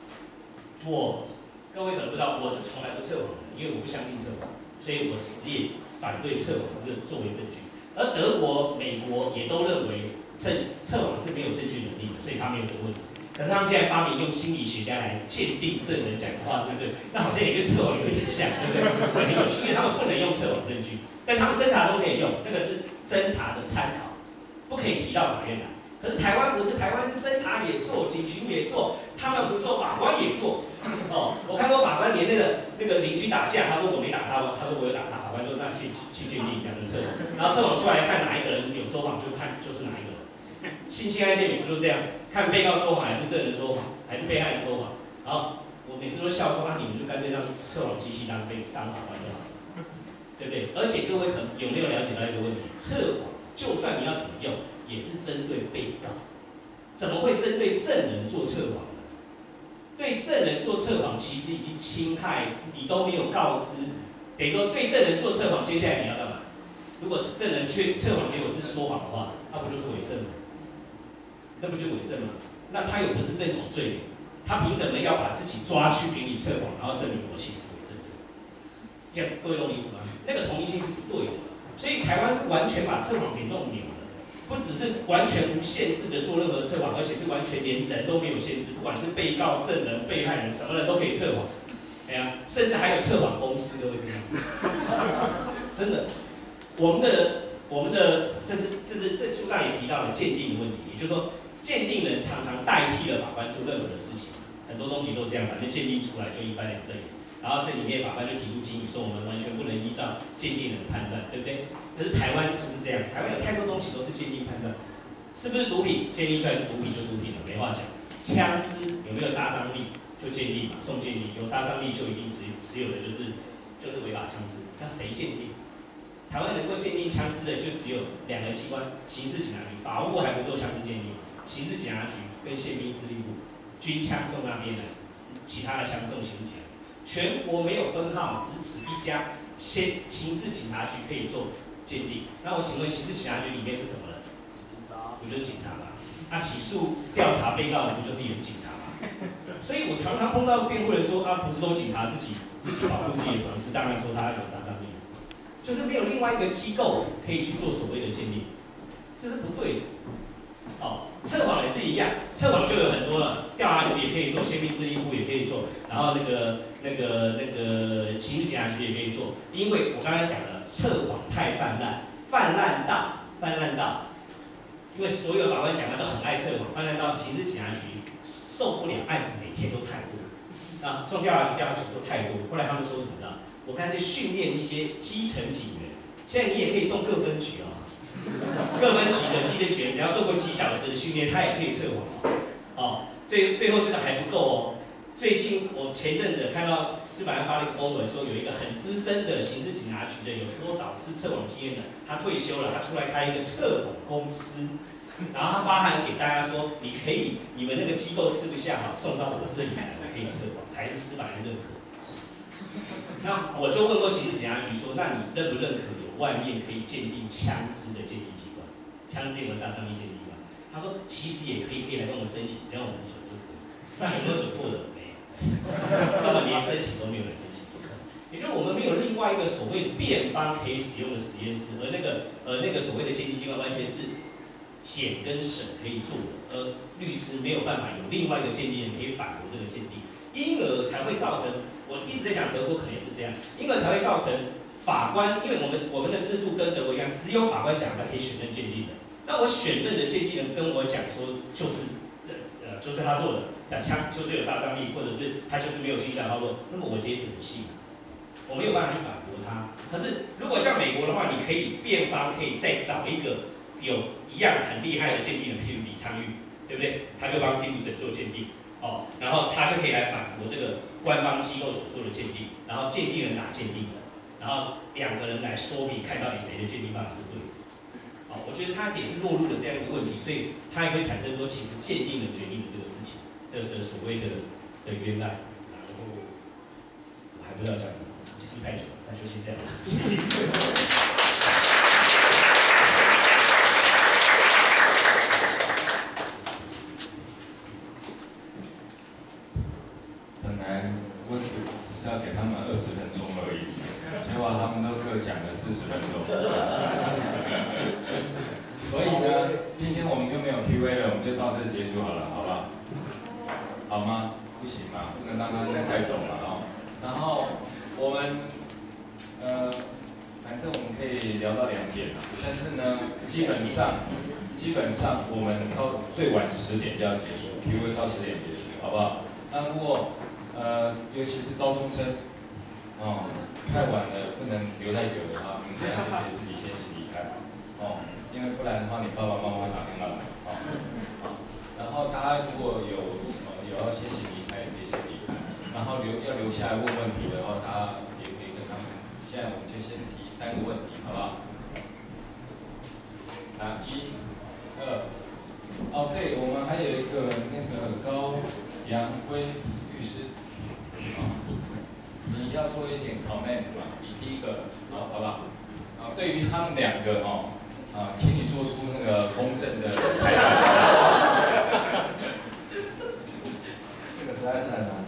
各位可能不知道，我是从来不测谎的，因为我不相信测谎，所以我死也反对测谎作为证据。而德国、美国也都认为测谎是没有证据能力的，所以他没有这个问题。可是他们竟然发明用心理学家来鉴定证人讲的话，对不对？那好像也跟测谎有点像，对不对？很有趣，因为他们不能用测谎证据，但他们侦查中可以用，那个是侦查的参考，不可以提到法院来。可是台湾不是，台湾是侦查也做，警局也做，他们不做，法官也做。哦，我看过法官连那个邻居打架，他说我没打他，他说我有打他，法官说那去鉴定，这样子测谎，然后测谎出来看哪一个人有说谎，就看就是哪一个人。性侵案件每次都这样，看被告说谎还是证人说谎，还是被害人说谎。然后我每次都笑说你们就干脆让测谎机器当法官就好了，对不对？而且各位可能有没有了解到一个问题？测谎就算你要怎么用，也是针对被告，怎么会针对证人做测谎呢？对证人做测谎，其实已经侵害你都没有告知，等于说对证人做测谎，接下来你要干嘛？如果证人去测谎结果是说谎的话，那不就是伪证吗？那不就伪证吗？那他又不是证己罪，他凭什么要把自己抓去给你测谎，然后证明我其实伪证？这样各位懂我意思吗？那个同一性是不对的。所以台湾是完全把测谎给弄扭了，不只是完全无限制的做任何测谎，而且是完全连人都没有限制，不管是被告、证人、被害人，什么人都可以测谎。哎呀，甚至还有测谎公司，各位知道吗？真的，我们的这书上也提到了鉴定的问题，也就是说，鉴定人常常代替了法官做任何的事情，很多东西都这样，反正鉴定出来就一翻两瞪眼。然后这里面法官就提出警语说，我们完全不能依照鉴定人的判断，对不对？可是台湾就是这样，台湾有太多东西都是鉴定判断，是不是毒品鉴定出来是毒品就毒品了，没话讲。枪支有没有杀伤力就鉴定嘛，送鉴定，有杀伤力就一定持有的就是违法枪支，那谁鉴定？台湾能够鉴定枪支的就只有两个机关，刑事警察局，法务部还不做枪支鉴定，刑事警察局跟宪兵司令部，军枪送那边来，其他的枪送刑警。全国没有分号，只此一家刑事警察局可以做鉴定。那我请问，刑事警察局里面是什么人？不就是警察吗？那起诉调查被告的不就是也是警察吗？所以我常常碰到辩护人说不是都警察自己保护自己的同事，当然说他有杀伤力，就是没有另外一个机构可以去做所谓的鉴定，这是不对的。测谎也是一样，测谎就有很多了，调查局也可以做，宪兵司令部也可以做，然后那个刑事警察局也可以做，因为我刚才讲了，测谎太泛滥到，因为所有法官讲的都很爱测谎，泛滥到刑事警察局受不了，案子每天都太多，送调查局都太多，后来他们说什么呢？我干脆训练一些基层警员，现在你也可以送各分局哦。各分局的基层警员只要受过几小时的训练，他也可以测谎。最后这个还不够哦。最近我前阵子看到司法院发了一个公文，说有一个很资深的刑事警察局的，有多少次测谎经验的，他退休了，他出来开一个测谎公司，然后他发函给大家说，你们那个机构吃不下，送到我这里来，我可以测谎，还是司法院认可。那我就问过刑事警察局说，那你认不认可有外面可以鉴定枪支的鉴定机关？枪支有没有杀伤力鉴定机关？他说其实也可以来跟我们申请，只要我们准就可以。那有没有准错的？没有，根本连申请都没有人申请，不可能。也就是我们没有另外一个所谓辩方可以使用的实验室，而那个所谓的鉴定机关完全是检跟审可以做的，而律师没有办法有另外一个鉴定人可以反驳这个鉴定，因而才会造成。我一直在讲德国可能也是这样，因而才会造成法官，因为我们的制度跟德国一样，只有法官讲他可以选任鉴定人。那我选任的鉴定人跟我讲说，就是他做的，讲枪就是有杀伤力，或者是他就是没有精神好论，那么我也只能信，我没有办法去反驳他。可是如果像美国的话，你可以辩方可以再找一个有一样很厉害的鉴定人，譬如李昌钰，对不对？他就帮 C 5审做鉴定，哦，然后他就可以来反驳这个官方机构所做的鉴定，然后鉴定人打鉴定人，然后两个人来说明，看到底谁的鉴定办法是对的。哦，我觉得他也是落入了这样一个问题，所以他也会产生说，其实鉴定人决定的这个事情的所谓的冤案。然后我还不知道讲什么，是太久了，那就先这样，谢谢。 本来我只是要给他们20分钟而已，结果他们都各讲了40分钟。所以呢，今天我们就没有 Q&A 了，我们就到这结束好了，好不好？好吗？不行嘛，不能让他带走嘛，哦。然后我们反正我们可以聊到2点了，但是呢，基本上我们到最晚10点就要结束 ，Q&A 到10点结束，好不好？那如果尤其是高中生，哦，太晚了不能留太久的话，你等下就可以自己先行离开，哦，因为不然的话，你爸爸妈妈会打电话来，哦，然后大家如果有什么有要先行离开，也可以先离开，然后要留下来问问题的话，大家也可以跟他们。现在我们就先提3个问题，好不好？1、2，哦，对，我们还有一个那个高阳辉律师。你要做一点 comment 嘛？你第一个，好不好？对于他们2个请你做出那个公正的裁判。 这个实在是很难。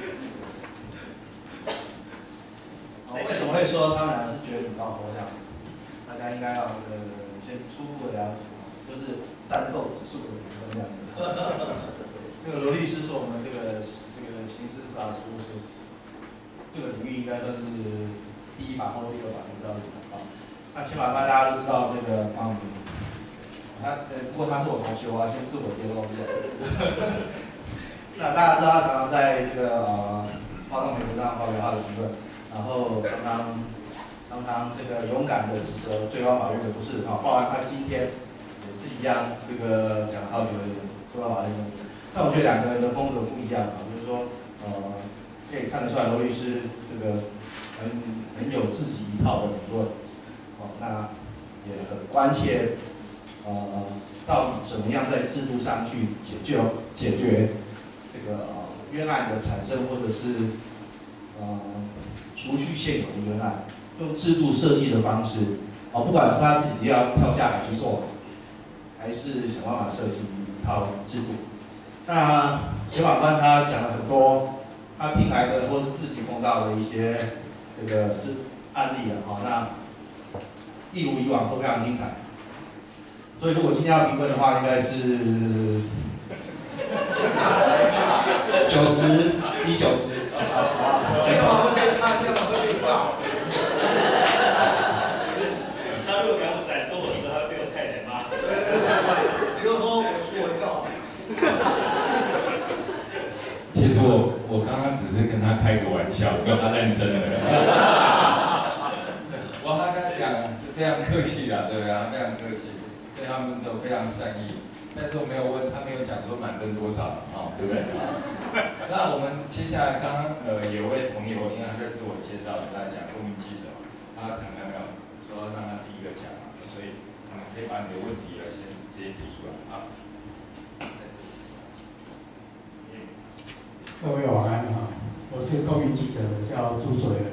为什么会说他们2个是绝顶高手？我想大家应该要先初步的了解，就是战斗指数的理论这样子。那个罗律师是我们这个刑事司法事务所这个领域应该算是第1把或第2把，不知道那起码大家都知道这个不过他是我同学，我要先自我揭露一下。那大家知道他常常在这个报上媒体上发表他的评论，然后常常这个勇敢的指责最高法院的不是包含他今天也是一样，这个讲了好几个最高法院的。但我觉得2个人的风格不一样就是说可以看得出来罗律师这个很有自己一套的理论，那也很关切到底怎么样在制度上去解决这个冤案的产生，或者是除去现有的冤案，用制度设计的方式，不管是他自己要跳下来去做，还是想办法设计一套制度。那检法官他讲了很多他听来的或是自己碰到的一些这个是案例那一如以往都非常精彩。所以如果今天要评分的话，应该是90比90。 这样会被判，这样会被告。 他如果敢说我是，他会被我太太骂。 你就说我输我告。 其实我刚刚只是跟他开个玩笑，结果他认真了。他刚才讲非常客气啦，对不对？非常客气，对他们都非常善意。但是我没有问，他没有讲说满分多少对不对？那我们接下来刚刚有位朋友，因为他在自我介绍是在讲公民记者，他坦白没有说让他第一个讲所以我们可以把你的问题先直接提出来各位晚安我是公民记者，叫朱水仁。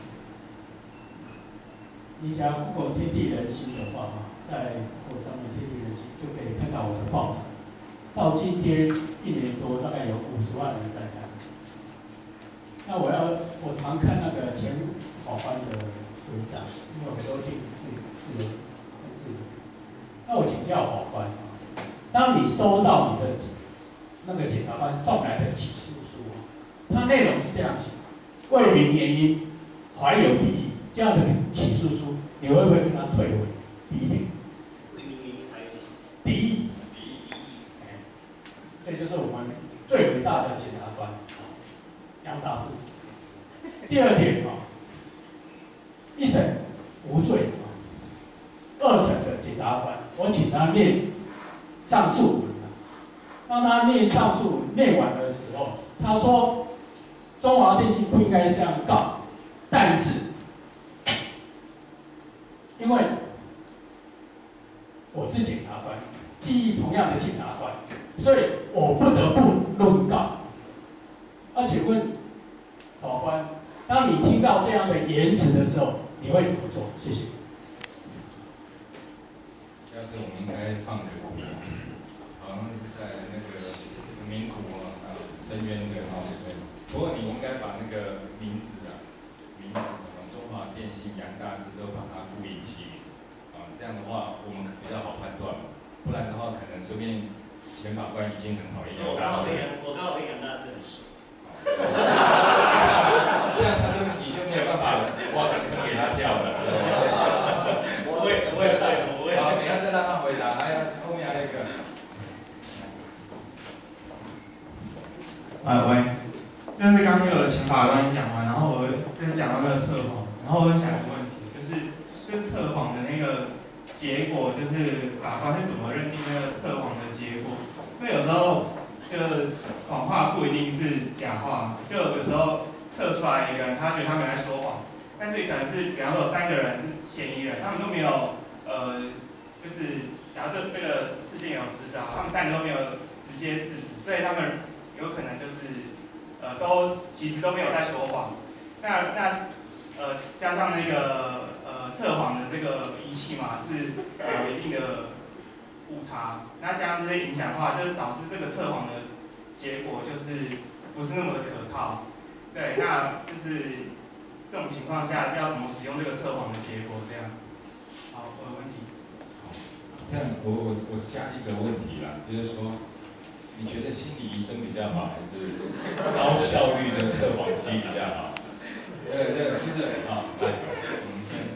你想要 Google 天地人心的话在 Google 上面天地人心就可以看到我的报道。到今天1年多，大概有50万人在看。那我常看那个前法官的文章，因为我都听自由。那我请教法官当你收到你的那个检察官送来的起诉书它内容是这样写：为民原因怀有敌意， 这样的起诉书，你会不会跟他退回？第一点，敌意，这就是我们最伟大的检察官杨大志。第二点一审无罪二审的检察官，我请他念上诉文当他念上诉文念完的时候，他说中华电信不应该这样告，但是因为我是检察官，记忆同样的检察官，所以我不得不论告。请问法官，当你听到这样的言辞的时候，你会怎么做？谢谢。 下次我们应该放个鼓，好像是在那个名鼓深渊的对。不过你应该把那个名字什么中华电信杨大志都把它故意起名这样的话我们比较好判断嘛。不然的话，可能说不定前法官已经很讨厌杨大志。 我刚好跟杨大志很熟。 这样你就没有办法挖个坑给他跳了。 不会。 好，等一下再让他回答。还有后面还有一个。 喂，就是刚刚有前法官讲完，然后我就是讲到那个测谎，然后我就想有个问题，就是测谎的那个结果，就是法官是怎么认定那个测谎的结果？因为有时候就谎话不一定是假话，就有时候测出来一个人，他觉得他没在说谎，但是可能是比方说有3个人是嫌疑人，他们都没有就是假如这个事件有厮杀，他们3个都没有直接致死，所以他们有可能就是其实都没有在说谎。那加上那个测谎的这个仪器嘛是有一定的误差，那加上这些影响的话，就导致这个测谎的结果就是不是那么的可靠。对，那就是这种情况下要怎么使用这个测谎的结果这样？好，我的问题。 这样我加一个问题啦，就是说，你觉得心理医生比较好，还是高效率的测谎机比较好？就是来，我们先。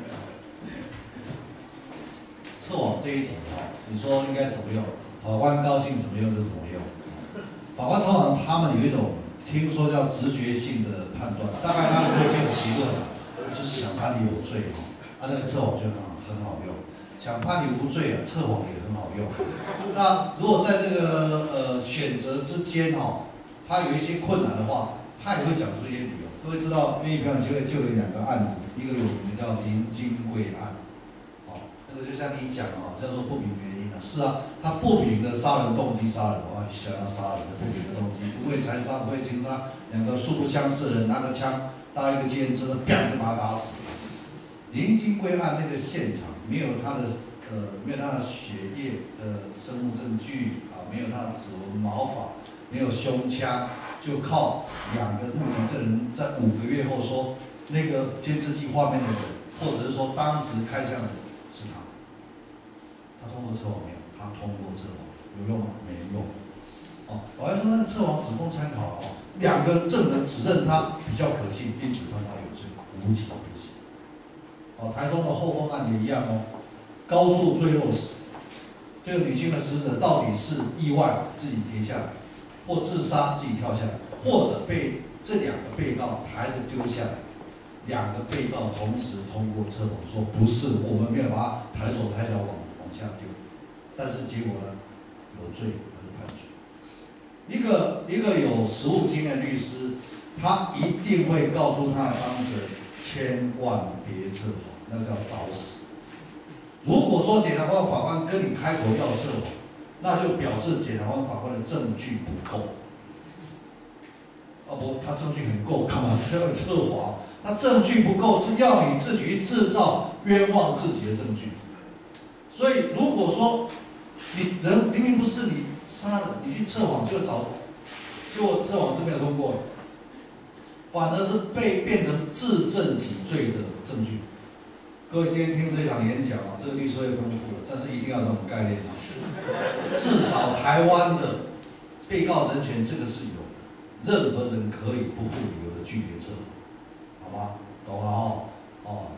测谎这一题你说应该怎么用？法官高兴怎么用就怎么用。法官通常他们有一种听说叫直觉性的判断，大概他是会先提问，就是想判你有罪那个测谎就很好用。想判你无罪测谎也很好用。那如果在这个选择之间他有一些困难的话，他也会讲出一些理由。各位知道，因为表演机会就有2个案子，一个有名的叫林金贵案，那个就像你讲叫做不明原因是他不明的杀人动机杀人，想要杀人的不明的动机，不会财杀，不会情杀，2个素不相识的人拿个枪搭一个计程车，砰就把他打死。林金贵案那个现场没有他的血液的生物证据没有他的指纹、毛发，没有胸腔，就靠2个目击证人在5个月后说那个监视器画面的人，或者是说当时开枪的人是他。他通过测谎没有？他通过测谎，有用吗？没用。我还说那个测谎只供参考2个证人指认他比较可信，因此判他有罪，无期徒刑。台中的后丰案也一样高处坠落死，这个女性的死者到底是意外自己跌下来，或自杀自己跳下来，或者被这2个被告抬着丢下来，2个被告同时通过测谎说不是，我们没有把他抬手抬脚往下丢，但是结果呢，有罪还是判决。一个有实务经验的律师，他一定会告诉他的当事人，千万别测谎，那叫找死。如果说检察官、法官跟你开口要测谎，那就表示检察官、法官的证据不够。他证据很够，干嘛测谎？他证据不够，是要你自己去制造冤枉自己的证据。所以，如果说你人明明不是你杀的，你去测谎，结果测谎是没有通过的，反而是变成自证己罪的证据。各位今天听这场演讲这个律师会丰富的，但是一定要有这种概念至少台湾的被告人权这个是有的，任何人可以不负理由的拒绝测谎，好吧？懂了这是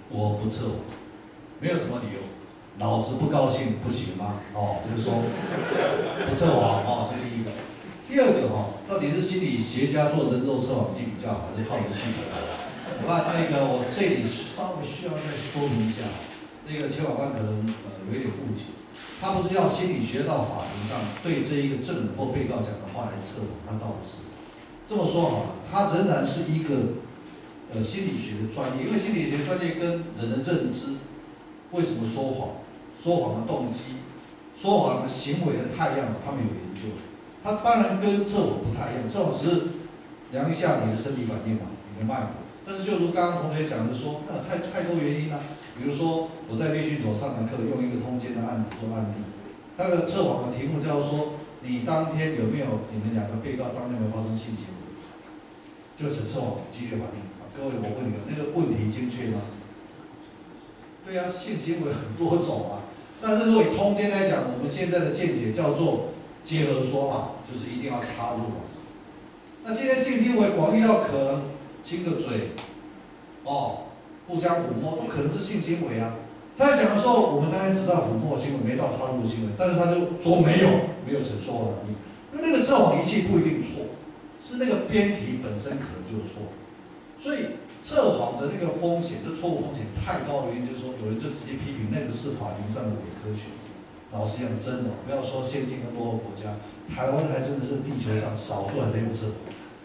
我不测谎，没有什么理由，老子不高兴不行吗？哦，就是说不测谎哦，这第一个。第二个到底是心理学家做人肉测谎机比较好，还是靠仪器比较好？我看我这里稍微需要再说明一下，钱法官可能有一点误解，他不是要心理学到法庭上对这一个证人或被告讲的话来测谎，他倒不是。这么说好了，他仍然是一个心理学的专业，因为心理学专业跟人的认知，为什么说谎、说谎的动机、说谎的行为的态样，他们有研究。它当然跟测谎不太一样，测谎只是量一下你的生理反应嘛，你的脉搏。但是就如刚刚同学讲的说，那太多原因了。比如说我在律训所上堂课，用一个通奸的案子做案例，那个测谎的题目叫说，你当天有没有你们两个被告当天有没有发生性行为？就是测谎激烈反应。各位，我问你们，那个问题精确吗？对啊，性行为很多种啊。但是如果以通奸来讲，我们现在的见解叫做结合说嘛，就是一定要插入嘛。那今天性行为广义到可能亲个嘴，互相抚摸，都可能是性行为啊。他在讲的时候，我们当然知道抚摸行为没到插入行为，但是他就说没有曾说谎能力，因为那个测谎仪器不一定错，是那个编题本身可能就错。所以测谎的那个风险，这错误风险太高的原因，就是说有人就直接批评那个是法庭上的伪科学。老实讲，真的，不要说先进跟落后国家，台湾还真的是地球上少数还在用测谎。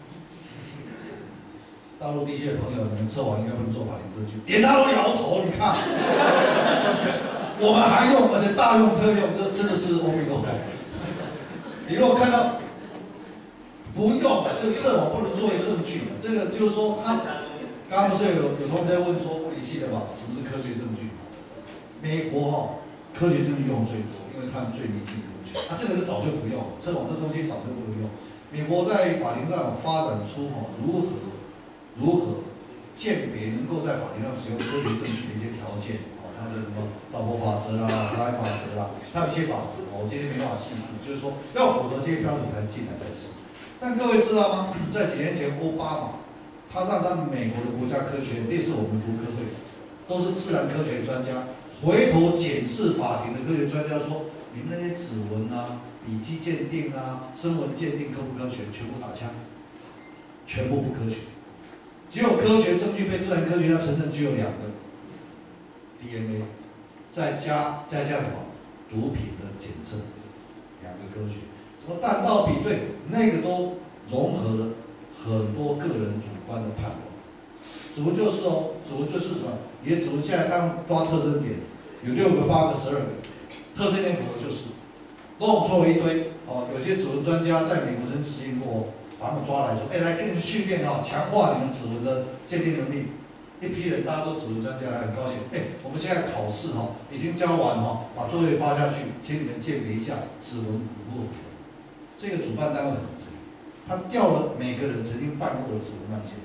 大陆地区的朋友，你们测谎应该不能做法庭证据，连他都摇头。你看，我们还用，而且大用特用，这真的是阿弥陀佛。你如果看到不用，这个测谎不能作为证据，这个就是说他刚刚不是有同学在问说物理系的吧，什么是科学证据？美国科学证据用最多，因为他们最迷信科学。这个是早就不用，测谎这东西早就不能用。美国在法庭上发展出如何鉴别能够在法庭上使用科学证据的一些条件，它的什么道伯法则啦、普莱法则啦，它有一些法则，我今天没办法细数，就是说要符合这些标准才进来才是。但各位知道吗？在几年前，奥巴马他让他们美国的国家科学院，类似我们国科会，都是自然科学专家，回头检视法庭的科学专家说，你们那些指纹啊、笔迹鉴定啊、声纹鉴定科不科学？全部打枪，全部不科学。只有科学证据被自然科学家承认，具有2个 DNA， 再加什么毒品的检测，2个科学。什么弹道比对，那个都融合了很多个人主观的判断。指纹就是指纹就是什么？你的指纹现在刚抓特征点，有6个、8个、12个，特征点符合就是。弄错了一堆有些指纹专家在美国曾实验过，把他们抓来说，来跟你们训练强化你们指纹的鉴定能力。一批人大家都指纹专家来，很高兴。我们现在考试已经交完把作业发下去，请你们鉴别一下指纹符不符合。这个主办单位很贼，他调了每个人曾经办过的指纹案件，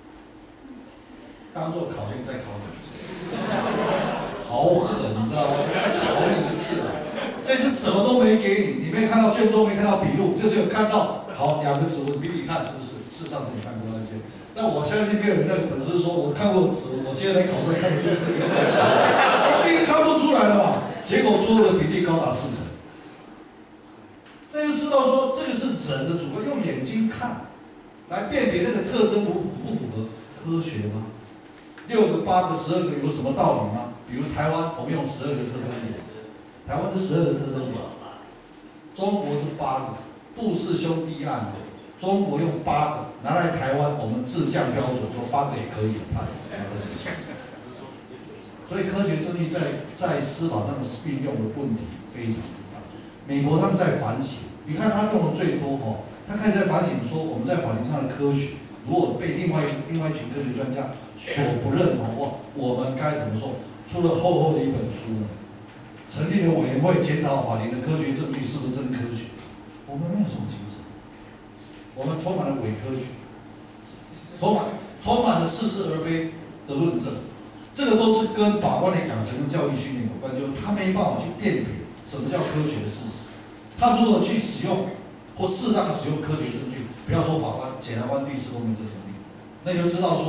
当做考卷再考2次，好狠，你知道吗？再考你1次这次什么都没给你，你没看到卷宗，没看到笔录，就是有看到2个指纹比比看是不是？事实上是你看过案件。那我相信没有人那个本事说我看过指纹，我现在来考试看不出是一个指纹，一定看不出来了嘛。结果错误的比例高达40%。那就知道说这个是人的主观，用眼睛看来辨别那个特征符不符合科学吗？6个、8个、12个有什么道理吗？比如台湾，我们用12个特征点，台湾是12个特征点，中国是8个，杜氏兄弟案，中国用8个，拿来台湾，我们自降标准，说8个也可以判2个事情。所以科学证据在司法上的运用的问题非常之大。美国他们在反省，你看他用的最多他开始在反省说我们在法庭上的科学，如果被另外一群科学专家所不认我们该怎么做？出了厚厚的一本书呢，成立了委员会检讨法庭的科学证据是不是真科学。我们没有这种精神，我们充满了伪科学，充满了似是而非的论证。这个都是跟法官的养成跟教育训练有关，就是他没办法去辨别什么叫科学的事实，他如何去使用或适当使用科学证据，不要说法官、检察官、律师都没有这能力，那你就知道说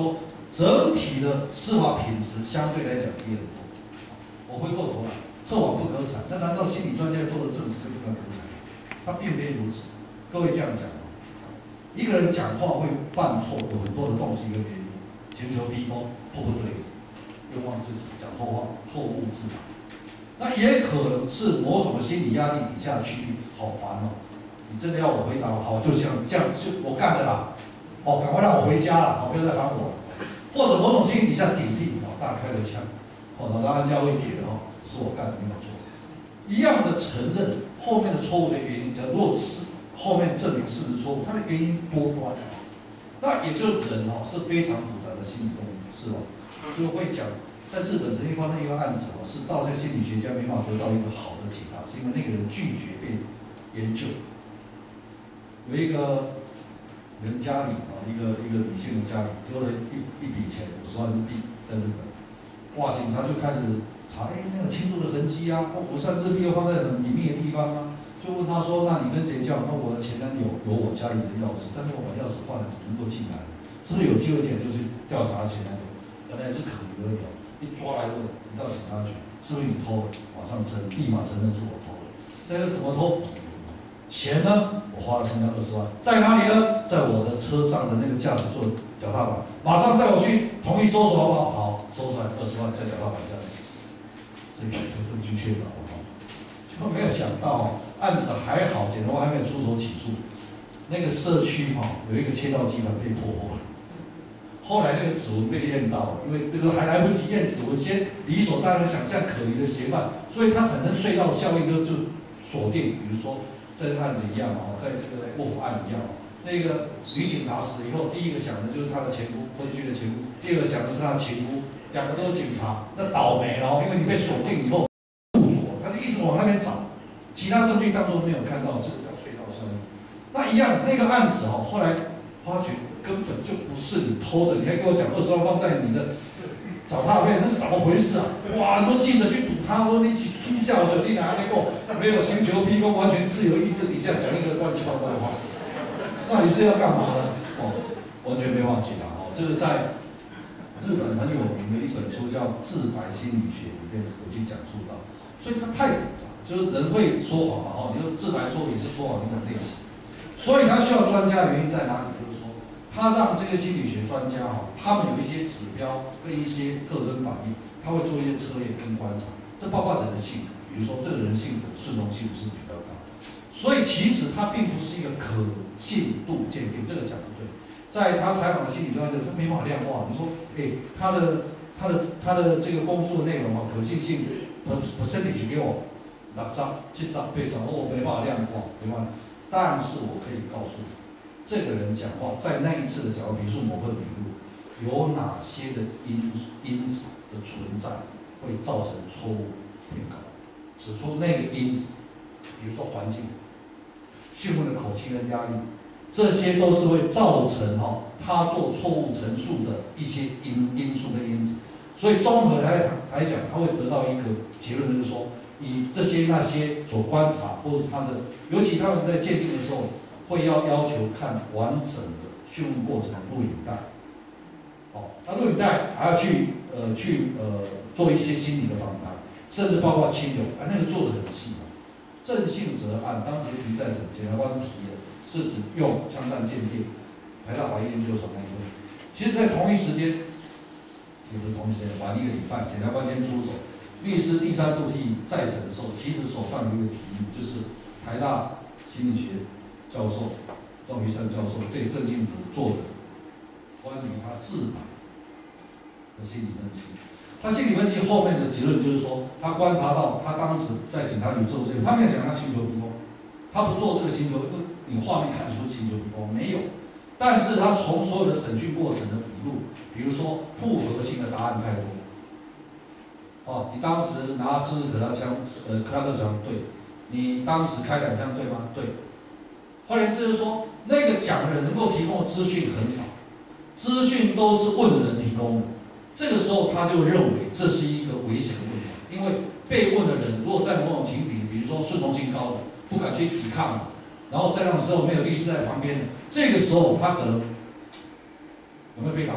整体的司法品质相对来讲低很多。我回过头来，测谎不可采，那难道心理专家做的证词就不可采？他并非如此。各位这样讲，一个人讲话会犯错，有很多的动机跟原因，寻求逼供，迫不得已，冤枉自己，讲错话，错误自白。那也可能是某种心理压力底下去，好烦哦！你真的要我回答，好，就像这样，就我干的啦，哦，赶快让我回家了，好，不要再烦我了。或者某种心理底下顶替，哦，大开了枪，哦，老大安家会给的哦，是我干的，没有错。一样的承认后面的错误的原因，假如果是后面证明事实错误，它的原因多端，那也就是人哦是非常复杂的心理动物，是吧？就会讲。在日本曾经发生一个案子，是到这心理学家没办法得到一个好的解答，是因为那个人拒绝被研究。有一个人家里一个女性的家里丢了一笔钱，50万日币在日本，哇，警察就开始查，那个侵入的痕迹啊，50万日币又放在很隐秘的地方啊，就问他说，那你跟谁交往？那我的前男友有我家里的钥匙，但是我把钥匙换了，怎么能够进来？是不是有机会点就去调查前男友？原来是可疑而已。一抓来问，你到警察局，是不是你偷的？马上立马承认是我偷的。这个怎么偷？钱呢？我花了剩下20万，在哪里呢？在我的车上的那个驾驶座脚踏板，马上带我去，同意搜索好不好？好，搜出来20万在脚踏板下面，这个证据确凿了哈。就没有想到案子还好，检察官还没有出手起诉，那个社区有一个窃盗集团被破获了。后来那个指纹被验到了，因为那个还来不及验指纹，先理所当然想象可疑的嫌犯，所以它产生隧道效应就锁定。比如说这个案子一样在这个卧虎案一样那个女警察死以后，第一个想的就是她的前夫，分居的前夫；第二个想的是她的情夫，两个都是警察，那倒霉了，因为你被锁定以后固着，他就一直往那边找，其他证据当中没有看到，这个叫隧道效应。那一样那个案子后来发觉。根本就不是你偷的，你还给我讲20万放在你的脚踏片，那是怎么回事啊？哇，很多记者去堵他，说你听下我你哪能够没有寻求逼供，完全自由意志底下讲一个乱七八糟的话，那你是要干嘛呢？完全没办法解答这个在日本很有名的一本书叫《自白心理学》里面有去讲述到，所以它太复杂，就是人会说谎嘛你说自白错误也是说谎的一种类型，所以他需要专家的原因在哪里？他让这个心理学专家他们有一些指标跟一些特征反应，他会做一些测验跟观察，这包括人的性格，比如说这个人性格顺从性是比较高，所以其实它并不是一个可信度鉴定，这个讲不对。在他采访的心理专家是没法量化，你说，他的这个工作内容可信性percentage给我6张、7张、8张，我没办法量化，没办法，但是我可以告诉你。这个人讲话，在那一次的讲话，比如说某份笔录，有哪些的因子的存在会造成错误偏告，指出那个因子，比如说环境、讯问的口气跟压力，这些都是会造成他做错误陈述的一些因素跟因子。所以综合来讲，他会得到一个结论，就是说，以这些那些所观察，或者他的，尤其他们在鉴定的时候。会要求看完整的讯问过程录影带，那录影带还要去做一些心理的访谈，甚至包括亲友，那个做的很细郑信哲案当时提在审，检察官提的是指用枪弹鉴定，台大法医研究所那一份。其实，在同一时间，也不是同一时间，晚1个礼拜，检察官先出手，律师第3度替再审的时候，其实手上有一个题目，就是台大心理学。教授赵玉山教授对郑信哲做的关于他自白的心理分析。他心理分析后面的结论就是说，他观察到他当时在警察局做这个，他没有讲他寻求逼供，他不做这个寻求，你画面看出寻求逼供没有，但是他从所有的审讯过程的笔录，比如说复合性的答案太多。你当时拿支持克拉克枪对，你当时开2枪对吗？对。换言之就是说，那个讲的人能够提供的资讯很少，资讯都是问的人提供的。这个时候他就认为这是一个危险的问题，因为被问的人如果在某种情形，比如说顺从性高的，不敢去抵抗的，然后在那种时候没有律师在旁边的，这个时候他可能有没有被打不晓得，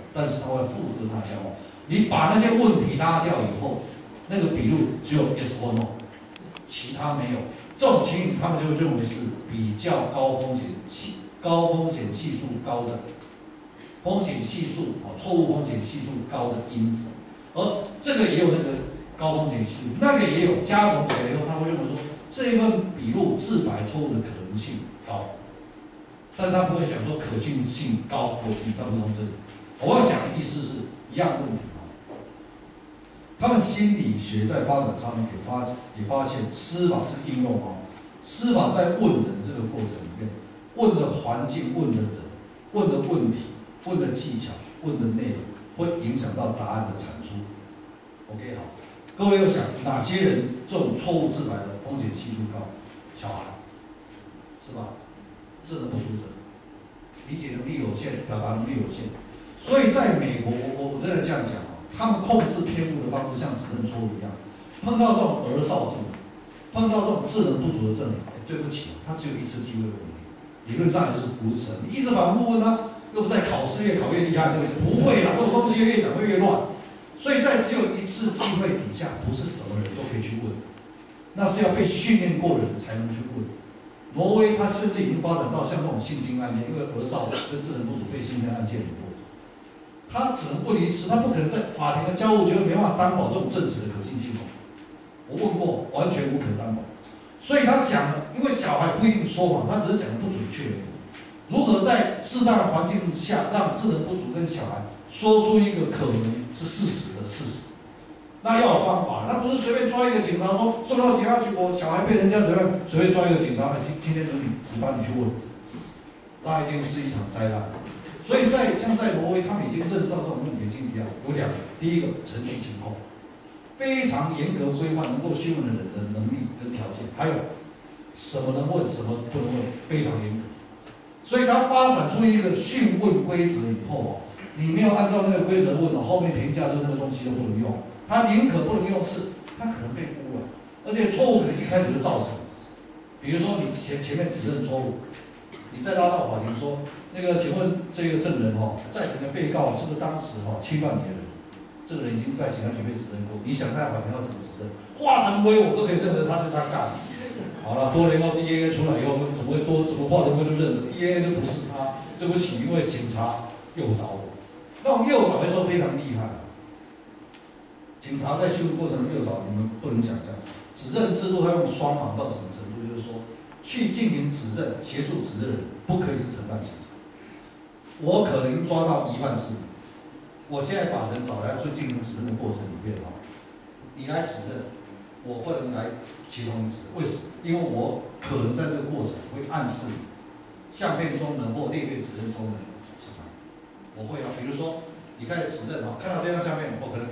但是它会复合它消化。你把那些问题拉掉以后，那个笔录只有 yes or no， 其他没有。这种情形他们就认为是比较高风险系数高的风险系数错误风险系数高的因子，而这个也有那个高风险系数，那个也有加总起来以后，他会认为说这一份笔录自白错误的可能性高，但他不会讲说可信性高否定，他不是从这里。我要讲的意思是一样的问题。他们心理学在发展上面也发现，司法这个应用司法在问人的这个过程里面，问的环境、问的人、问的问题、问的技巧、问的内容，会影响到答案的产出。OK， 好，各位要想哪些人这种错误自白的风险系数高？小孩，是吧？智能不足者，理解能力有限，表达能力有限，所以在美国，我真的这样讲。他们控制偏误的方式像指认错误一样，碰到这种儿少症，碰到这种智能不足的症，对不起，他只有一次机会问你，理论上也是如此。你一直反复问他，又不在考试越考越厉害，对不对？不会啦，这种东西越讲会越乱。所以在只有一次机会底下，不是什么人都可以去问，那是要被训练过人才能去问。挪威它甚至已经发展到像这种性侵案件，因为儿少跟智能不足被性侵案件很多。他只能问一次，他不可能在法庭的交互觉得没办法担保这种证词的可信性。我问过，完全无可担保。所以他讲的，因为小孩不一定说谎，他只是讲的不准确而已。如何在适当的环境下让智能不足跟小孩说出一个可能是事实的事实？那要有方法，那不是随便抓一个警察说送到警察局，我小孩被人家怎样，随便抓一个警察，天天轮你值班你去问，那一定是一场灾难。所以像在挪威，他们已经认识到这种问题已经有两个，第一个程序情况，非常严格规范能够讯问的人的能力跟条件，还有什么能问，什么不能问，非常严格。所以他发展出一个讯问规则以后，你没有按照那个规则问，后面评价说那个东西都不能用，他宁可不能用是，他可能被污染，而且错误可能一开始就造成，比如说你前面指认错误。你再拉到法庭说，那个，请问这个证人在庭的被告是不是当时侵犯你的人？这个人已经在警察局被指认过，你想在法庭要怎么指认？化成灰我都可以认得他是他干的。好了，多年后 DNA 出来以后，怎么化成灰就认了 DNA 就不是他？对不起，因为警察诱导我。那种诱导来说非常厉害。警察在讯问过程中诱导，你们不能想象。指认制度它用双盲到什么程度？就是说。去进行指认、协助指认人，不可以是承办刑察。我可能抓到疑犯是你，我现在把人找来去进行指认的过程里面你来指认，我不能来协同你指认。为什么？因为我可能在这个过程会暗示你，相片中人或列队指认中的人是他。我会比如说你开始指认看到这张相片，我可能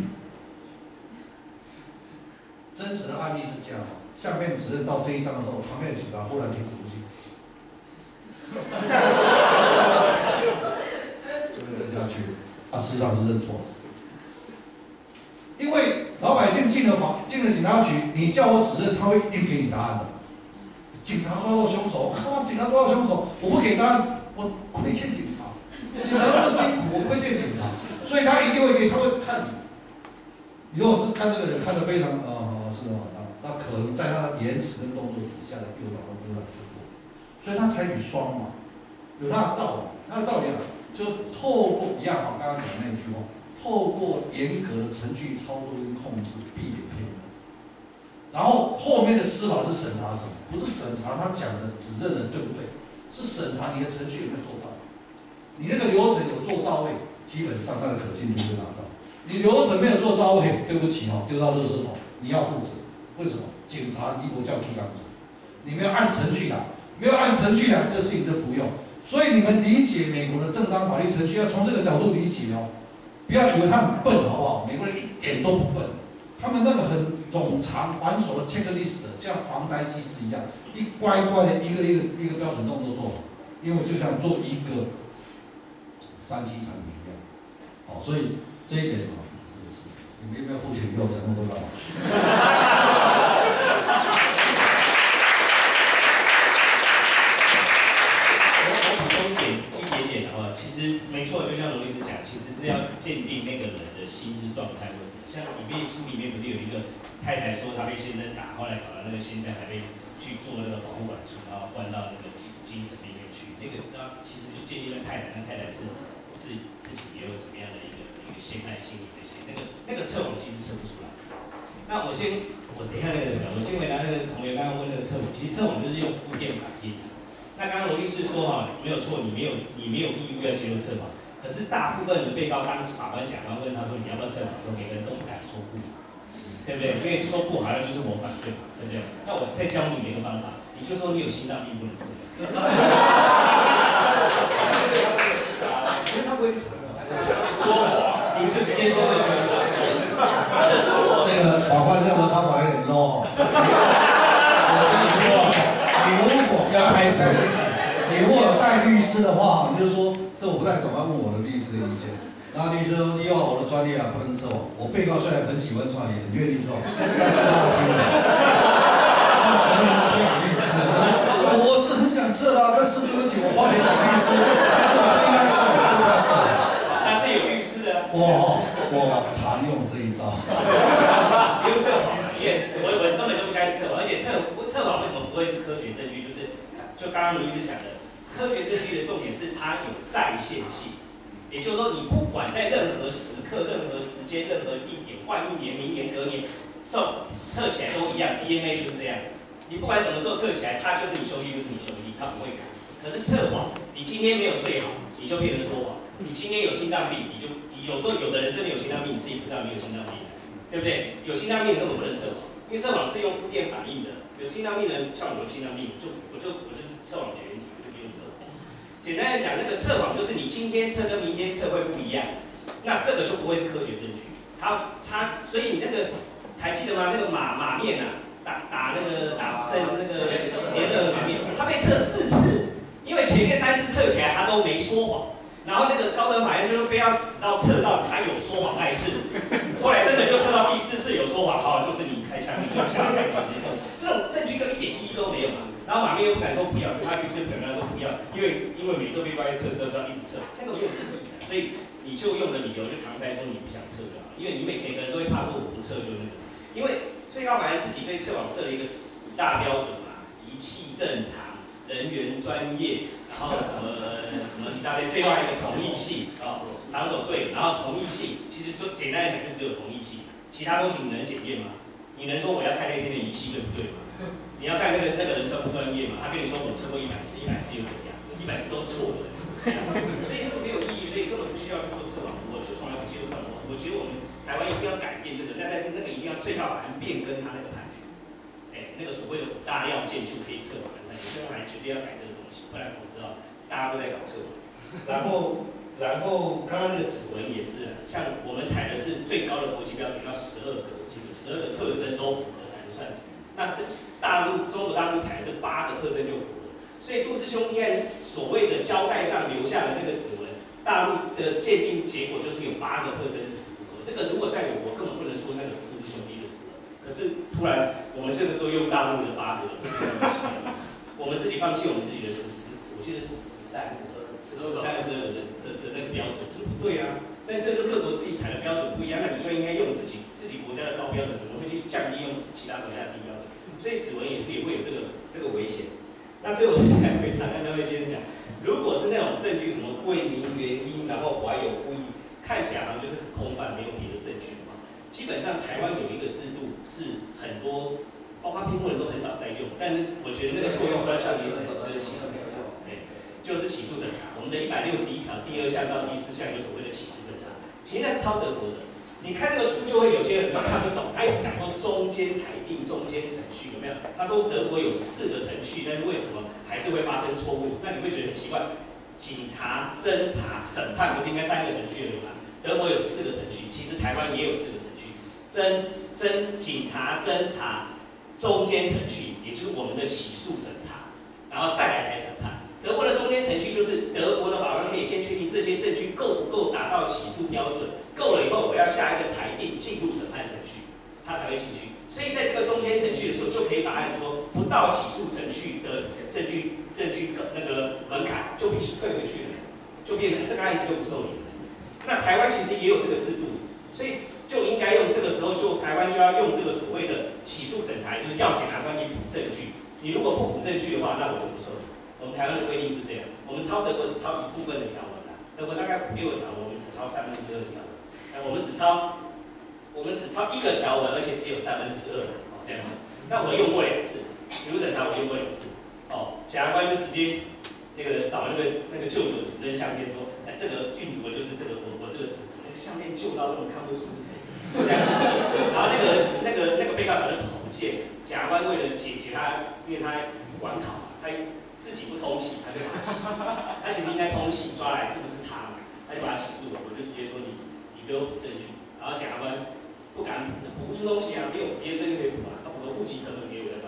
真实的案例是这样相片指认到这一张的时候，旁边的警察忽然停止呼吸，就被认下去了。事实上是认错了。因为老百姓进了警察局，你叫我指认，他会一定给你答案的。警察抓到凶手，警察抓到凶手，我不给答案，我亏欠警察。警察那么辛苦，我亏欠警察，所以他一定会给，他会看你。你如果是看这个人看得非常是吗？那可能在他的言辞跟动作底下的诱导和污染去做，所以他采取双盲，有他的道理。他的道理就透过一样刚刚讲的那句话，透过严格的程序操作跟控制，避免偏误。然后后面的司法是审查什么？不是审查他讲的指认人对不对，是审查你的程序有没有做到。你那个流程有做到位，基本上它的可信度就拿到。你流程没有做到位，对不起丢到垃圾桶，你要负责。为什么？警察你不叫批纲组，你没有按程序来，没有按程序来，这事情就不用。所以你们理解美国的正当法律程序，要从这个角度理解不要以为他很笨，好不好？美国人一点都不笨，他们那个很冗长繁琐的 checklist， 像防呆机制一样，一乖乖的一个标准动作做，因为就像做一个3C 产品一样。所以这一点你们有没有付钱给我才能都干嘛？ 我补充一点其实没错，就像罗律师讲，其实是像书里面不是有一个太太说她被先生打，后来搞到那个先生还被去做那个保护管束，然后关到那个精神病院去。那个其实就建议那太太是自己也有怎么样的一个陷害心理那些，那个测谎其实测不出来。那我等一下我先回答那个同学刚刚问那个测谎，其实测谎就是用负电反应。那刚刚罗律师说没有错，你没有义务要接受测谎。可是大部分的被告当法官讲完问他说你要不要测谎的时候，每个人都不敢说不，对不对？因为说不好像就是我反对嘛，对不对？那我再教你一个方法，你就说你有心脏病不能测。因为他不会承认，说谎，你就直接说对。 这个法官这样的方法有点 low。我跟你说，你如果有带律师的话，你就说这我不太懂，要问我的律师的意见。然后律师说，因为我的专业不能测谎。我被告虽然很喜欢创业，很愿意测谎，但是他听不懂。他责任是推给律师。我是很想测但是对不起，我花钱找律师，但是我不应该测，我不应该测。 那是有律师的。 我常用这一招。 不用测谎，因为我根本就不相信测谎，而且测谎为什么不会是科学证据？就刚刚卢律师讲的，科学证据的重点是它有再现性，也就是说，你不管在任何时刻、任何时间、任何地点，换一年、明年、隔年，测起来都一样 ，DNA 就是这样。你不管什么时候测起来，他就是你兄弟，就是你兄弟，他不会改。可是测谎，你今天没有睡好，你就变成说谎；你今天有心脏病，你有时候有的人真的有心脏病，你自己不知道你有心脏病，对不对？有心脏病根本不能测谎，因为测谎是用负电反应的。有心脏病的人，像我有心脏病，我就是测谎绝缘体，我就不用测谎。简单的讲，那个测谎就是你今天测跟明天测会不一样，那这个就不会是科学证据。所以你那个还记得吗？那个马面打针那个连着的马面，他被测4次，因为前面3次测起来他都没说谎。然后那个高等法院就非要死到测到他有说谎那一次，后来真的就测到第4次有说谎，好，就是你开枪，你就下来那种，这种证据根本一点意义都没有嘛。然后马面又不敢说不要，他律师可能说不要，因为每次被抓去测，一直测，那个没有意义，所以你就用着理由就搪塞说你不想测就好，因为你每个人都会怕说我不测就那个，因为最高法院自己对测谎设了一个5大标准嘛，仪器正常，人员专业。然后什么一大堆，最后还有一个同意性防守对，然后同意性，其实说简单来讲就只有同意性，其他东西你能检验吗？你能说我要看那天的仪器对不对吗？你要看那个人专不专业嘛？他跟你说我测过100次，100次又怎样？100次都是错的，所以那个没有意义，所以根本不需要去做测谎。我就从来不接受测谎，我觉得我们台湾一定要改变这个，但是那个一定要最高法院变更他那个判决，那个所谓的5大要件就可以测谎的判决，最高法院绝对要改这个东西，不然否则大家都在搞测谎。然后刚刚那个指纹也是，像我们采的是最高的国际标准，要12个，12个特征都符合才能算。那中国大陆采的是8个特征就符合，所以杜氏兄弟案所谓的胶带上留下的那个指纹，大陆的鉴定结果就是有8个特征符合。那个如果在我国根本不能说那个是杜氏兄弟的指纹，可是突然我们这个时候用大陆的8个，这个我们自己放弃我们自己的14，我记得是13个的那个标准，这不对啊。但这个各国自己采的标准不一样，那你就应该用自己国家的高标准，怎么会去降低用其他国家的低标准？所以指纹也会有这个危险。那最后我再回答那位先生讲，如果是那种证据什么未明原因，然后怀有故意，看起来好像就是很空泛，没有别的证据的话，基本上台湾有一个制度是很多，包括辩护人都很少在用，但是我觉得那个错用出来效率是很高的，就是起诉审查。我们的161条第2项到第4项有所谓的起诉审查，其实那是抄德国的。你看这个书就会有些人就看不懂，他一直讲说中间裁定、中间程序有没有？他说德国有4个程序，但是为什么还是会发生错误？那你会觉得很奇怪，警察、侦查、审判不是应该3个程序而已吗？德国有4个程序，其实台湾也有4个程序，警察、侦查、中间程序，也就是我们的起诉审查，然后再来才审判。德国的中间程序就是德国的法官可以先确定这些证据够不够达到起诉标准，够了以后我要下一个裁定进入审判程序，他才会进去。所以在这个中间程序的时候，就可以把案子说不到起诉程序的证据那个门槛就必须退回去了，就变成这个案子就不受理了。那台湾其实也有这个制度，所以就应该用这个就台湾就要用这个所谓的起诉审查，就是要检察官你补证据。你如果不补证据的话，那我就不受理。我们台湾的规定是这样，我们抄德国只抄一部分的条文啦，德国大概5、6个条文，我们只抄2/3的条文。我们只抄1个条文，而且只有2/3的，这样。那我用过2次，起诉审查我用过2次。检察官就直接找那个旧有的指针相片说，这个运毒的就是这个我这个侄子，那个相片旧到根本看不出是谁，这样子。然后那个被告人就跑不见，检察官为了解决他，因为他管考，他自己不通缉，他就把他起诉。他其实应该通缉抓来是不是他，他就把他起诉了。我就直接说你给我补证据，然后检察官不敢补不出东西啊，没有别的证据可以补啊，他补个户籍成本给我的。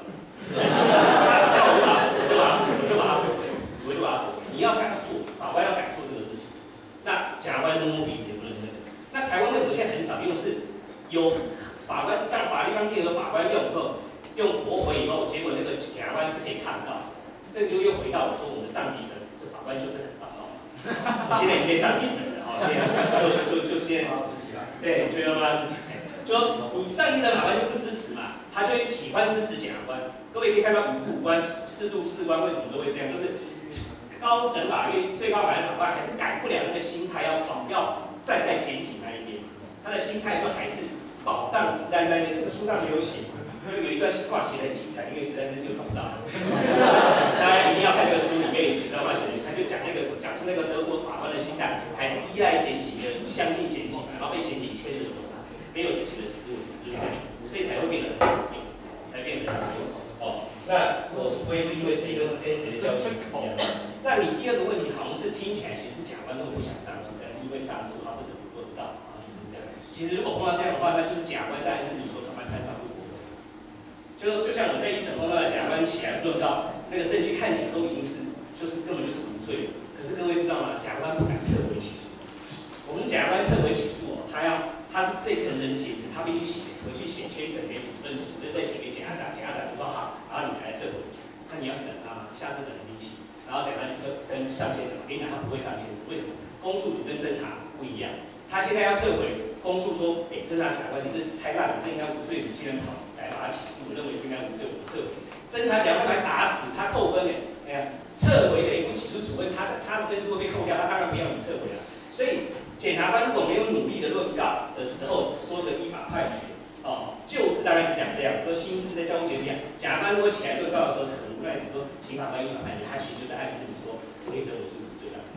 我就把它驳回。你要敢做，法官要敢做这个事情。那检察官摸摸鼻子也不能那个。那台湾为什么现在很少用？是有法官，但法律刚定和法官用后，用驳回以后，结果那个检察官是可以看到。这就又回到我说我们上级审，这法官就是很糟糕。我现在已经被上级审了，现在就现在，对，就要让他自己。就你上级审法官就不支持嘛，他就喜欢支持检察官。各位可以看到五官、适度士官为什么都会这样，就是高等法院、最高法院法官还是改不了那个心态，要站在检警那一边，他的心态就还是保障子弹在那边。这个书上没有写，有一段话写得很精彩，因为实在是又找不到。大家一定要看这个书里面有几段话写的，他就讲出那个德国法官的心态，还是依赖检警的，相信检警，然后被检警牵着走。没有自己的思维，就是这样，所以才会变得很常用，才变得很常用。那我不会是因为谁跟谁的交情怎么样？那你第二个问题好像是听起来其实检察官都不想上诉，但是因为上诉他不得不做得到，意思是这样。其实如果碰到这样的话，那就是检察官在暗示你说他们看上诉过分。就像我在一审碰到的检察官起来论到那个证据看起来都已经是根本就是无罪了，可是各位知道吗？检察官不敢撤回起诉。我们检察官撤回起诉他是对成人节制，他必须回去写签呈给主任，主任再写给检察长，检察长就说好，然后你才来撤回。那你要等他吗？下次等离期，然后等他跟上线怎么？跟你讲他不会上线，为什么？公诉组跟侦查不一样，他现在要撤回，公诉说，侦查检察官你这太烂了，这应该无罪，你竟然跑来把他起诉，我认为是应该无罪，我撤回。侦查检察官来打死他扣分撤回的不起诉处分，他的分数会被扣掉，他当然不要你撤回了。所以检察官如果没有努力的论告的时候，只说个依法判决，就职大概是讲这样，说新制在交通节一样，检察官如果起来论告的时候，很无奈只说请法官依法判决，他其实就在暗示你说，我认为我是无罪的，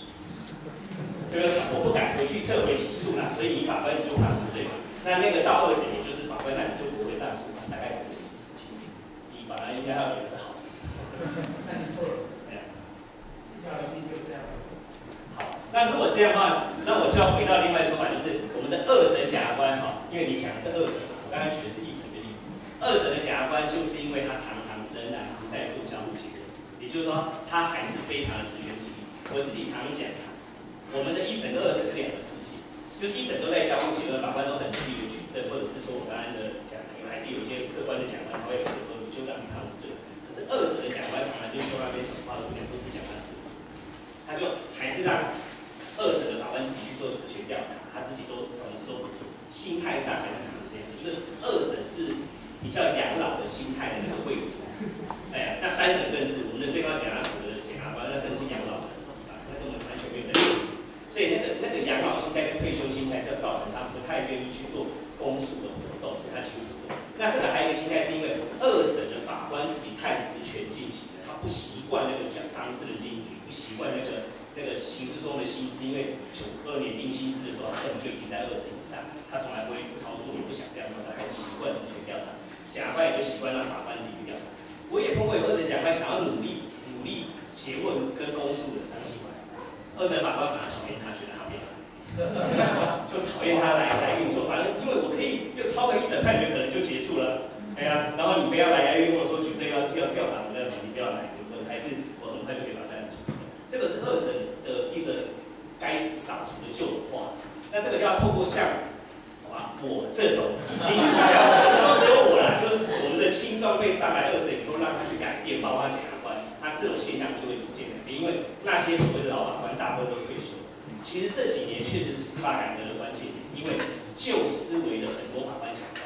就是我不敢回去撤回起诉啦，所以法官你就判无罪。那个到2审，也就是法官那你就不会上诉嘛，大概是这个意思。其实你法官应该要觉得是好事。 那你错了，一定就这样。 好，那如果这样的话，那我就要回到另外说法，就是我们的2审检察官因为你讲的是2审，我刚才举的是1审的例子。2审的检察官就是因为他常常仍然不在做相互结论，也就是说他还是非常的职权主义。我自己常讲，我们的1审跟2审是2个世界，就是1审都在交互结论，法官都很努力的举证，或者是说我刚才的讲，还是有一些客观的检察官他会说你就让你判无罪。可是2审的检察官常常就说那边什么话都不讲，都只讲他4字。他就还是让2审的法官自己去做职权调查，他自己都什么事都不做，心态上还是什么这样的，就是2审是比较养老的心态的那个位置，那3审更是我们的最高检察署的检察官，那更是养老的地方，那根本完全没有意思。所以那个养老心态跟退休心态，就造成他不太愿意去做公诉的活动，所以他几乎不做。那这个还有一个心态，是因为2审的法官自己太职权进行了，他不习惯那个讲当事人经营主义，不习惯那个刑事诉讼的薪资，因为92年定薪资的时候，他根本就已经在2审以上，他从来不会操作，也不想这样做，他还是习惯职权调查。检察官也就习惯让法官自己去调查。我也碰过有2审检察官想要努力结论跟公诉的张喜欢，2审法官反而讨厌他，觉得他不要来，就讨厌他来运作。反正因为我可以又超过1审判决，可能就结束了。然后你非要来，因为跟我说举证要调查什么的，你不要来，还是我很快就可以把它处理。这个是2审的一个该扫除的旧文化。那这个就要透过像我这种已经比较，只有我啦，就是我们的青壮辈上来2审以后，让他去改变，包括检察官，他这种现象就会逐渐改变。因为那些所谓的老法官大部分都退休，其实这几年确实是司法改革的关键点，因为旧思维的很多法官检察官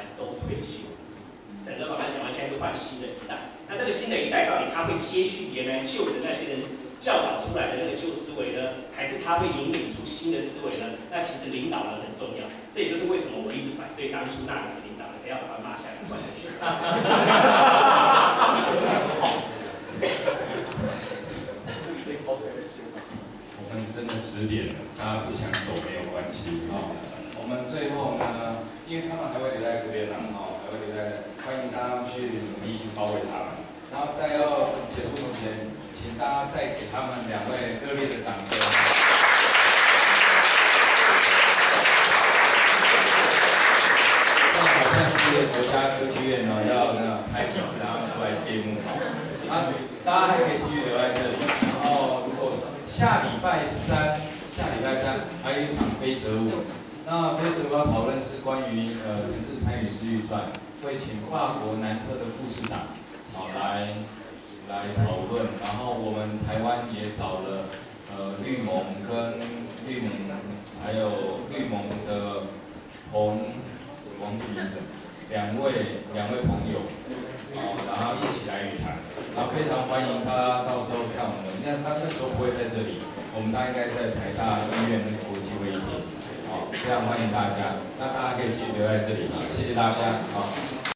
退休。整个法官讲完，现在就换新的一代。那这个新的一代到底他会接续原来旧的那些人教导出来的那个旧思维呢，还是他会引领出新的思维呢？那其实领导呢很重要，这也就是为什么我一直反对当初那个领导人非要把他骂下来换人去。 我们真的10点了，大家不想走没有关系啊。我们最后呢，因为他们还会留在这边呢，还会留在，欢迎大家去努力去包围他们。然后在要结束之前，请大家再给他们2位热烈的掌声。好像是国家歌剧院要排几次他们出来谢幕。大家还可以继续留在这里。然后如果下礼拜三还有一场非哲舞。那非哲舞要讨论是关于城市参与式预算，会请法国南特的副市长来讨论。然后我们台湾也找了绿盟还有绿盟的王主任两位朋友，然后一起来语谈，然后非常欢迎他到时候看我们。他那时候不会在这里，我们大概在台大医院那个国际会议厅，非常欢迎大家。那大家可以继续留在这里，谢谢大家，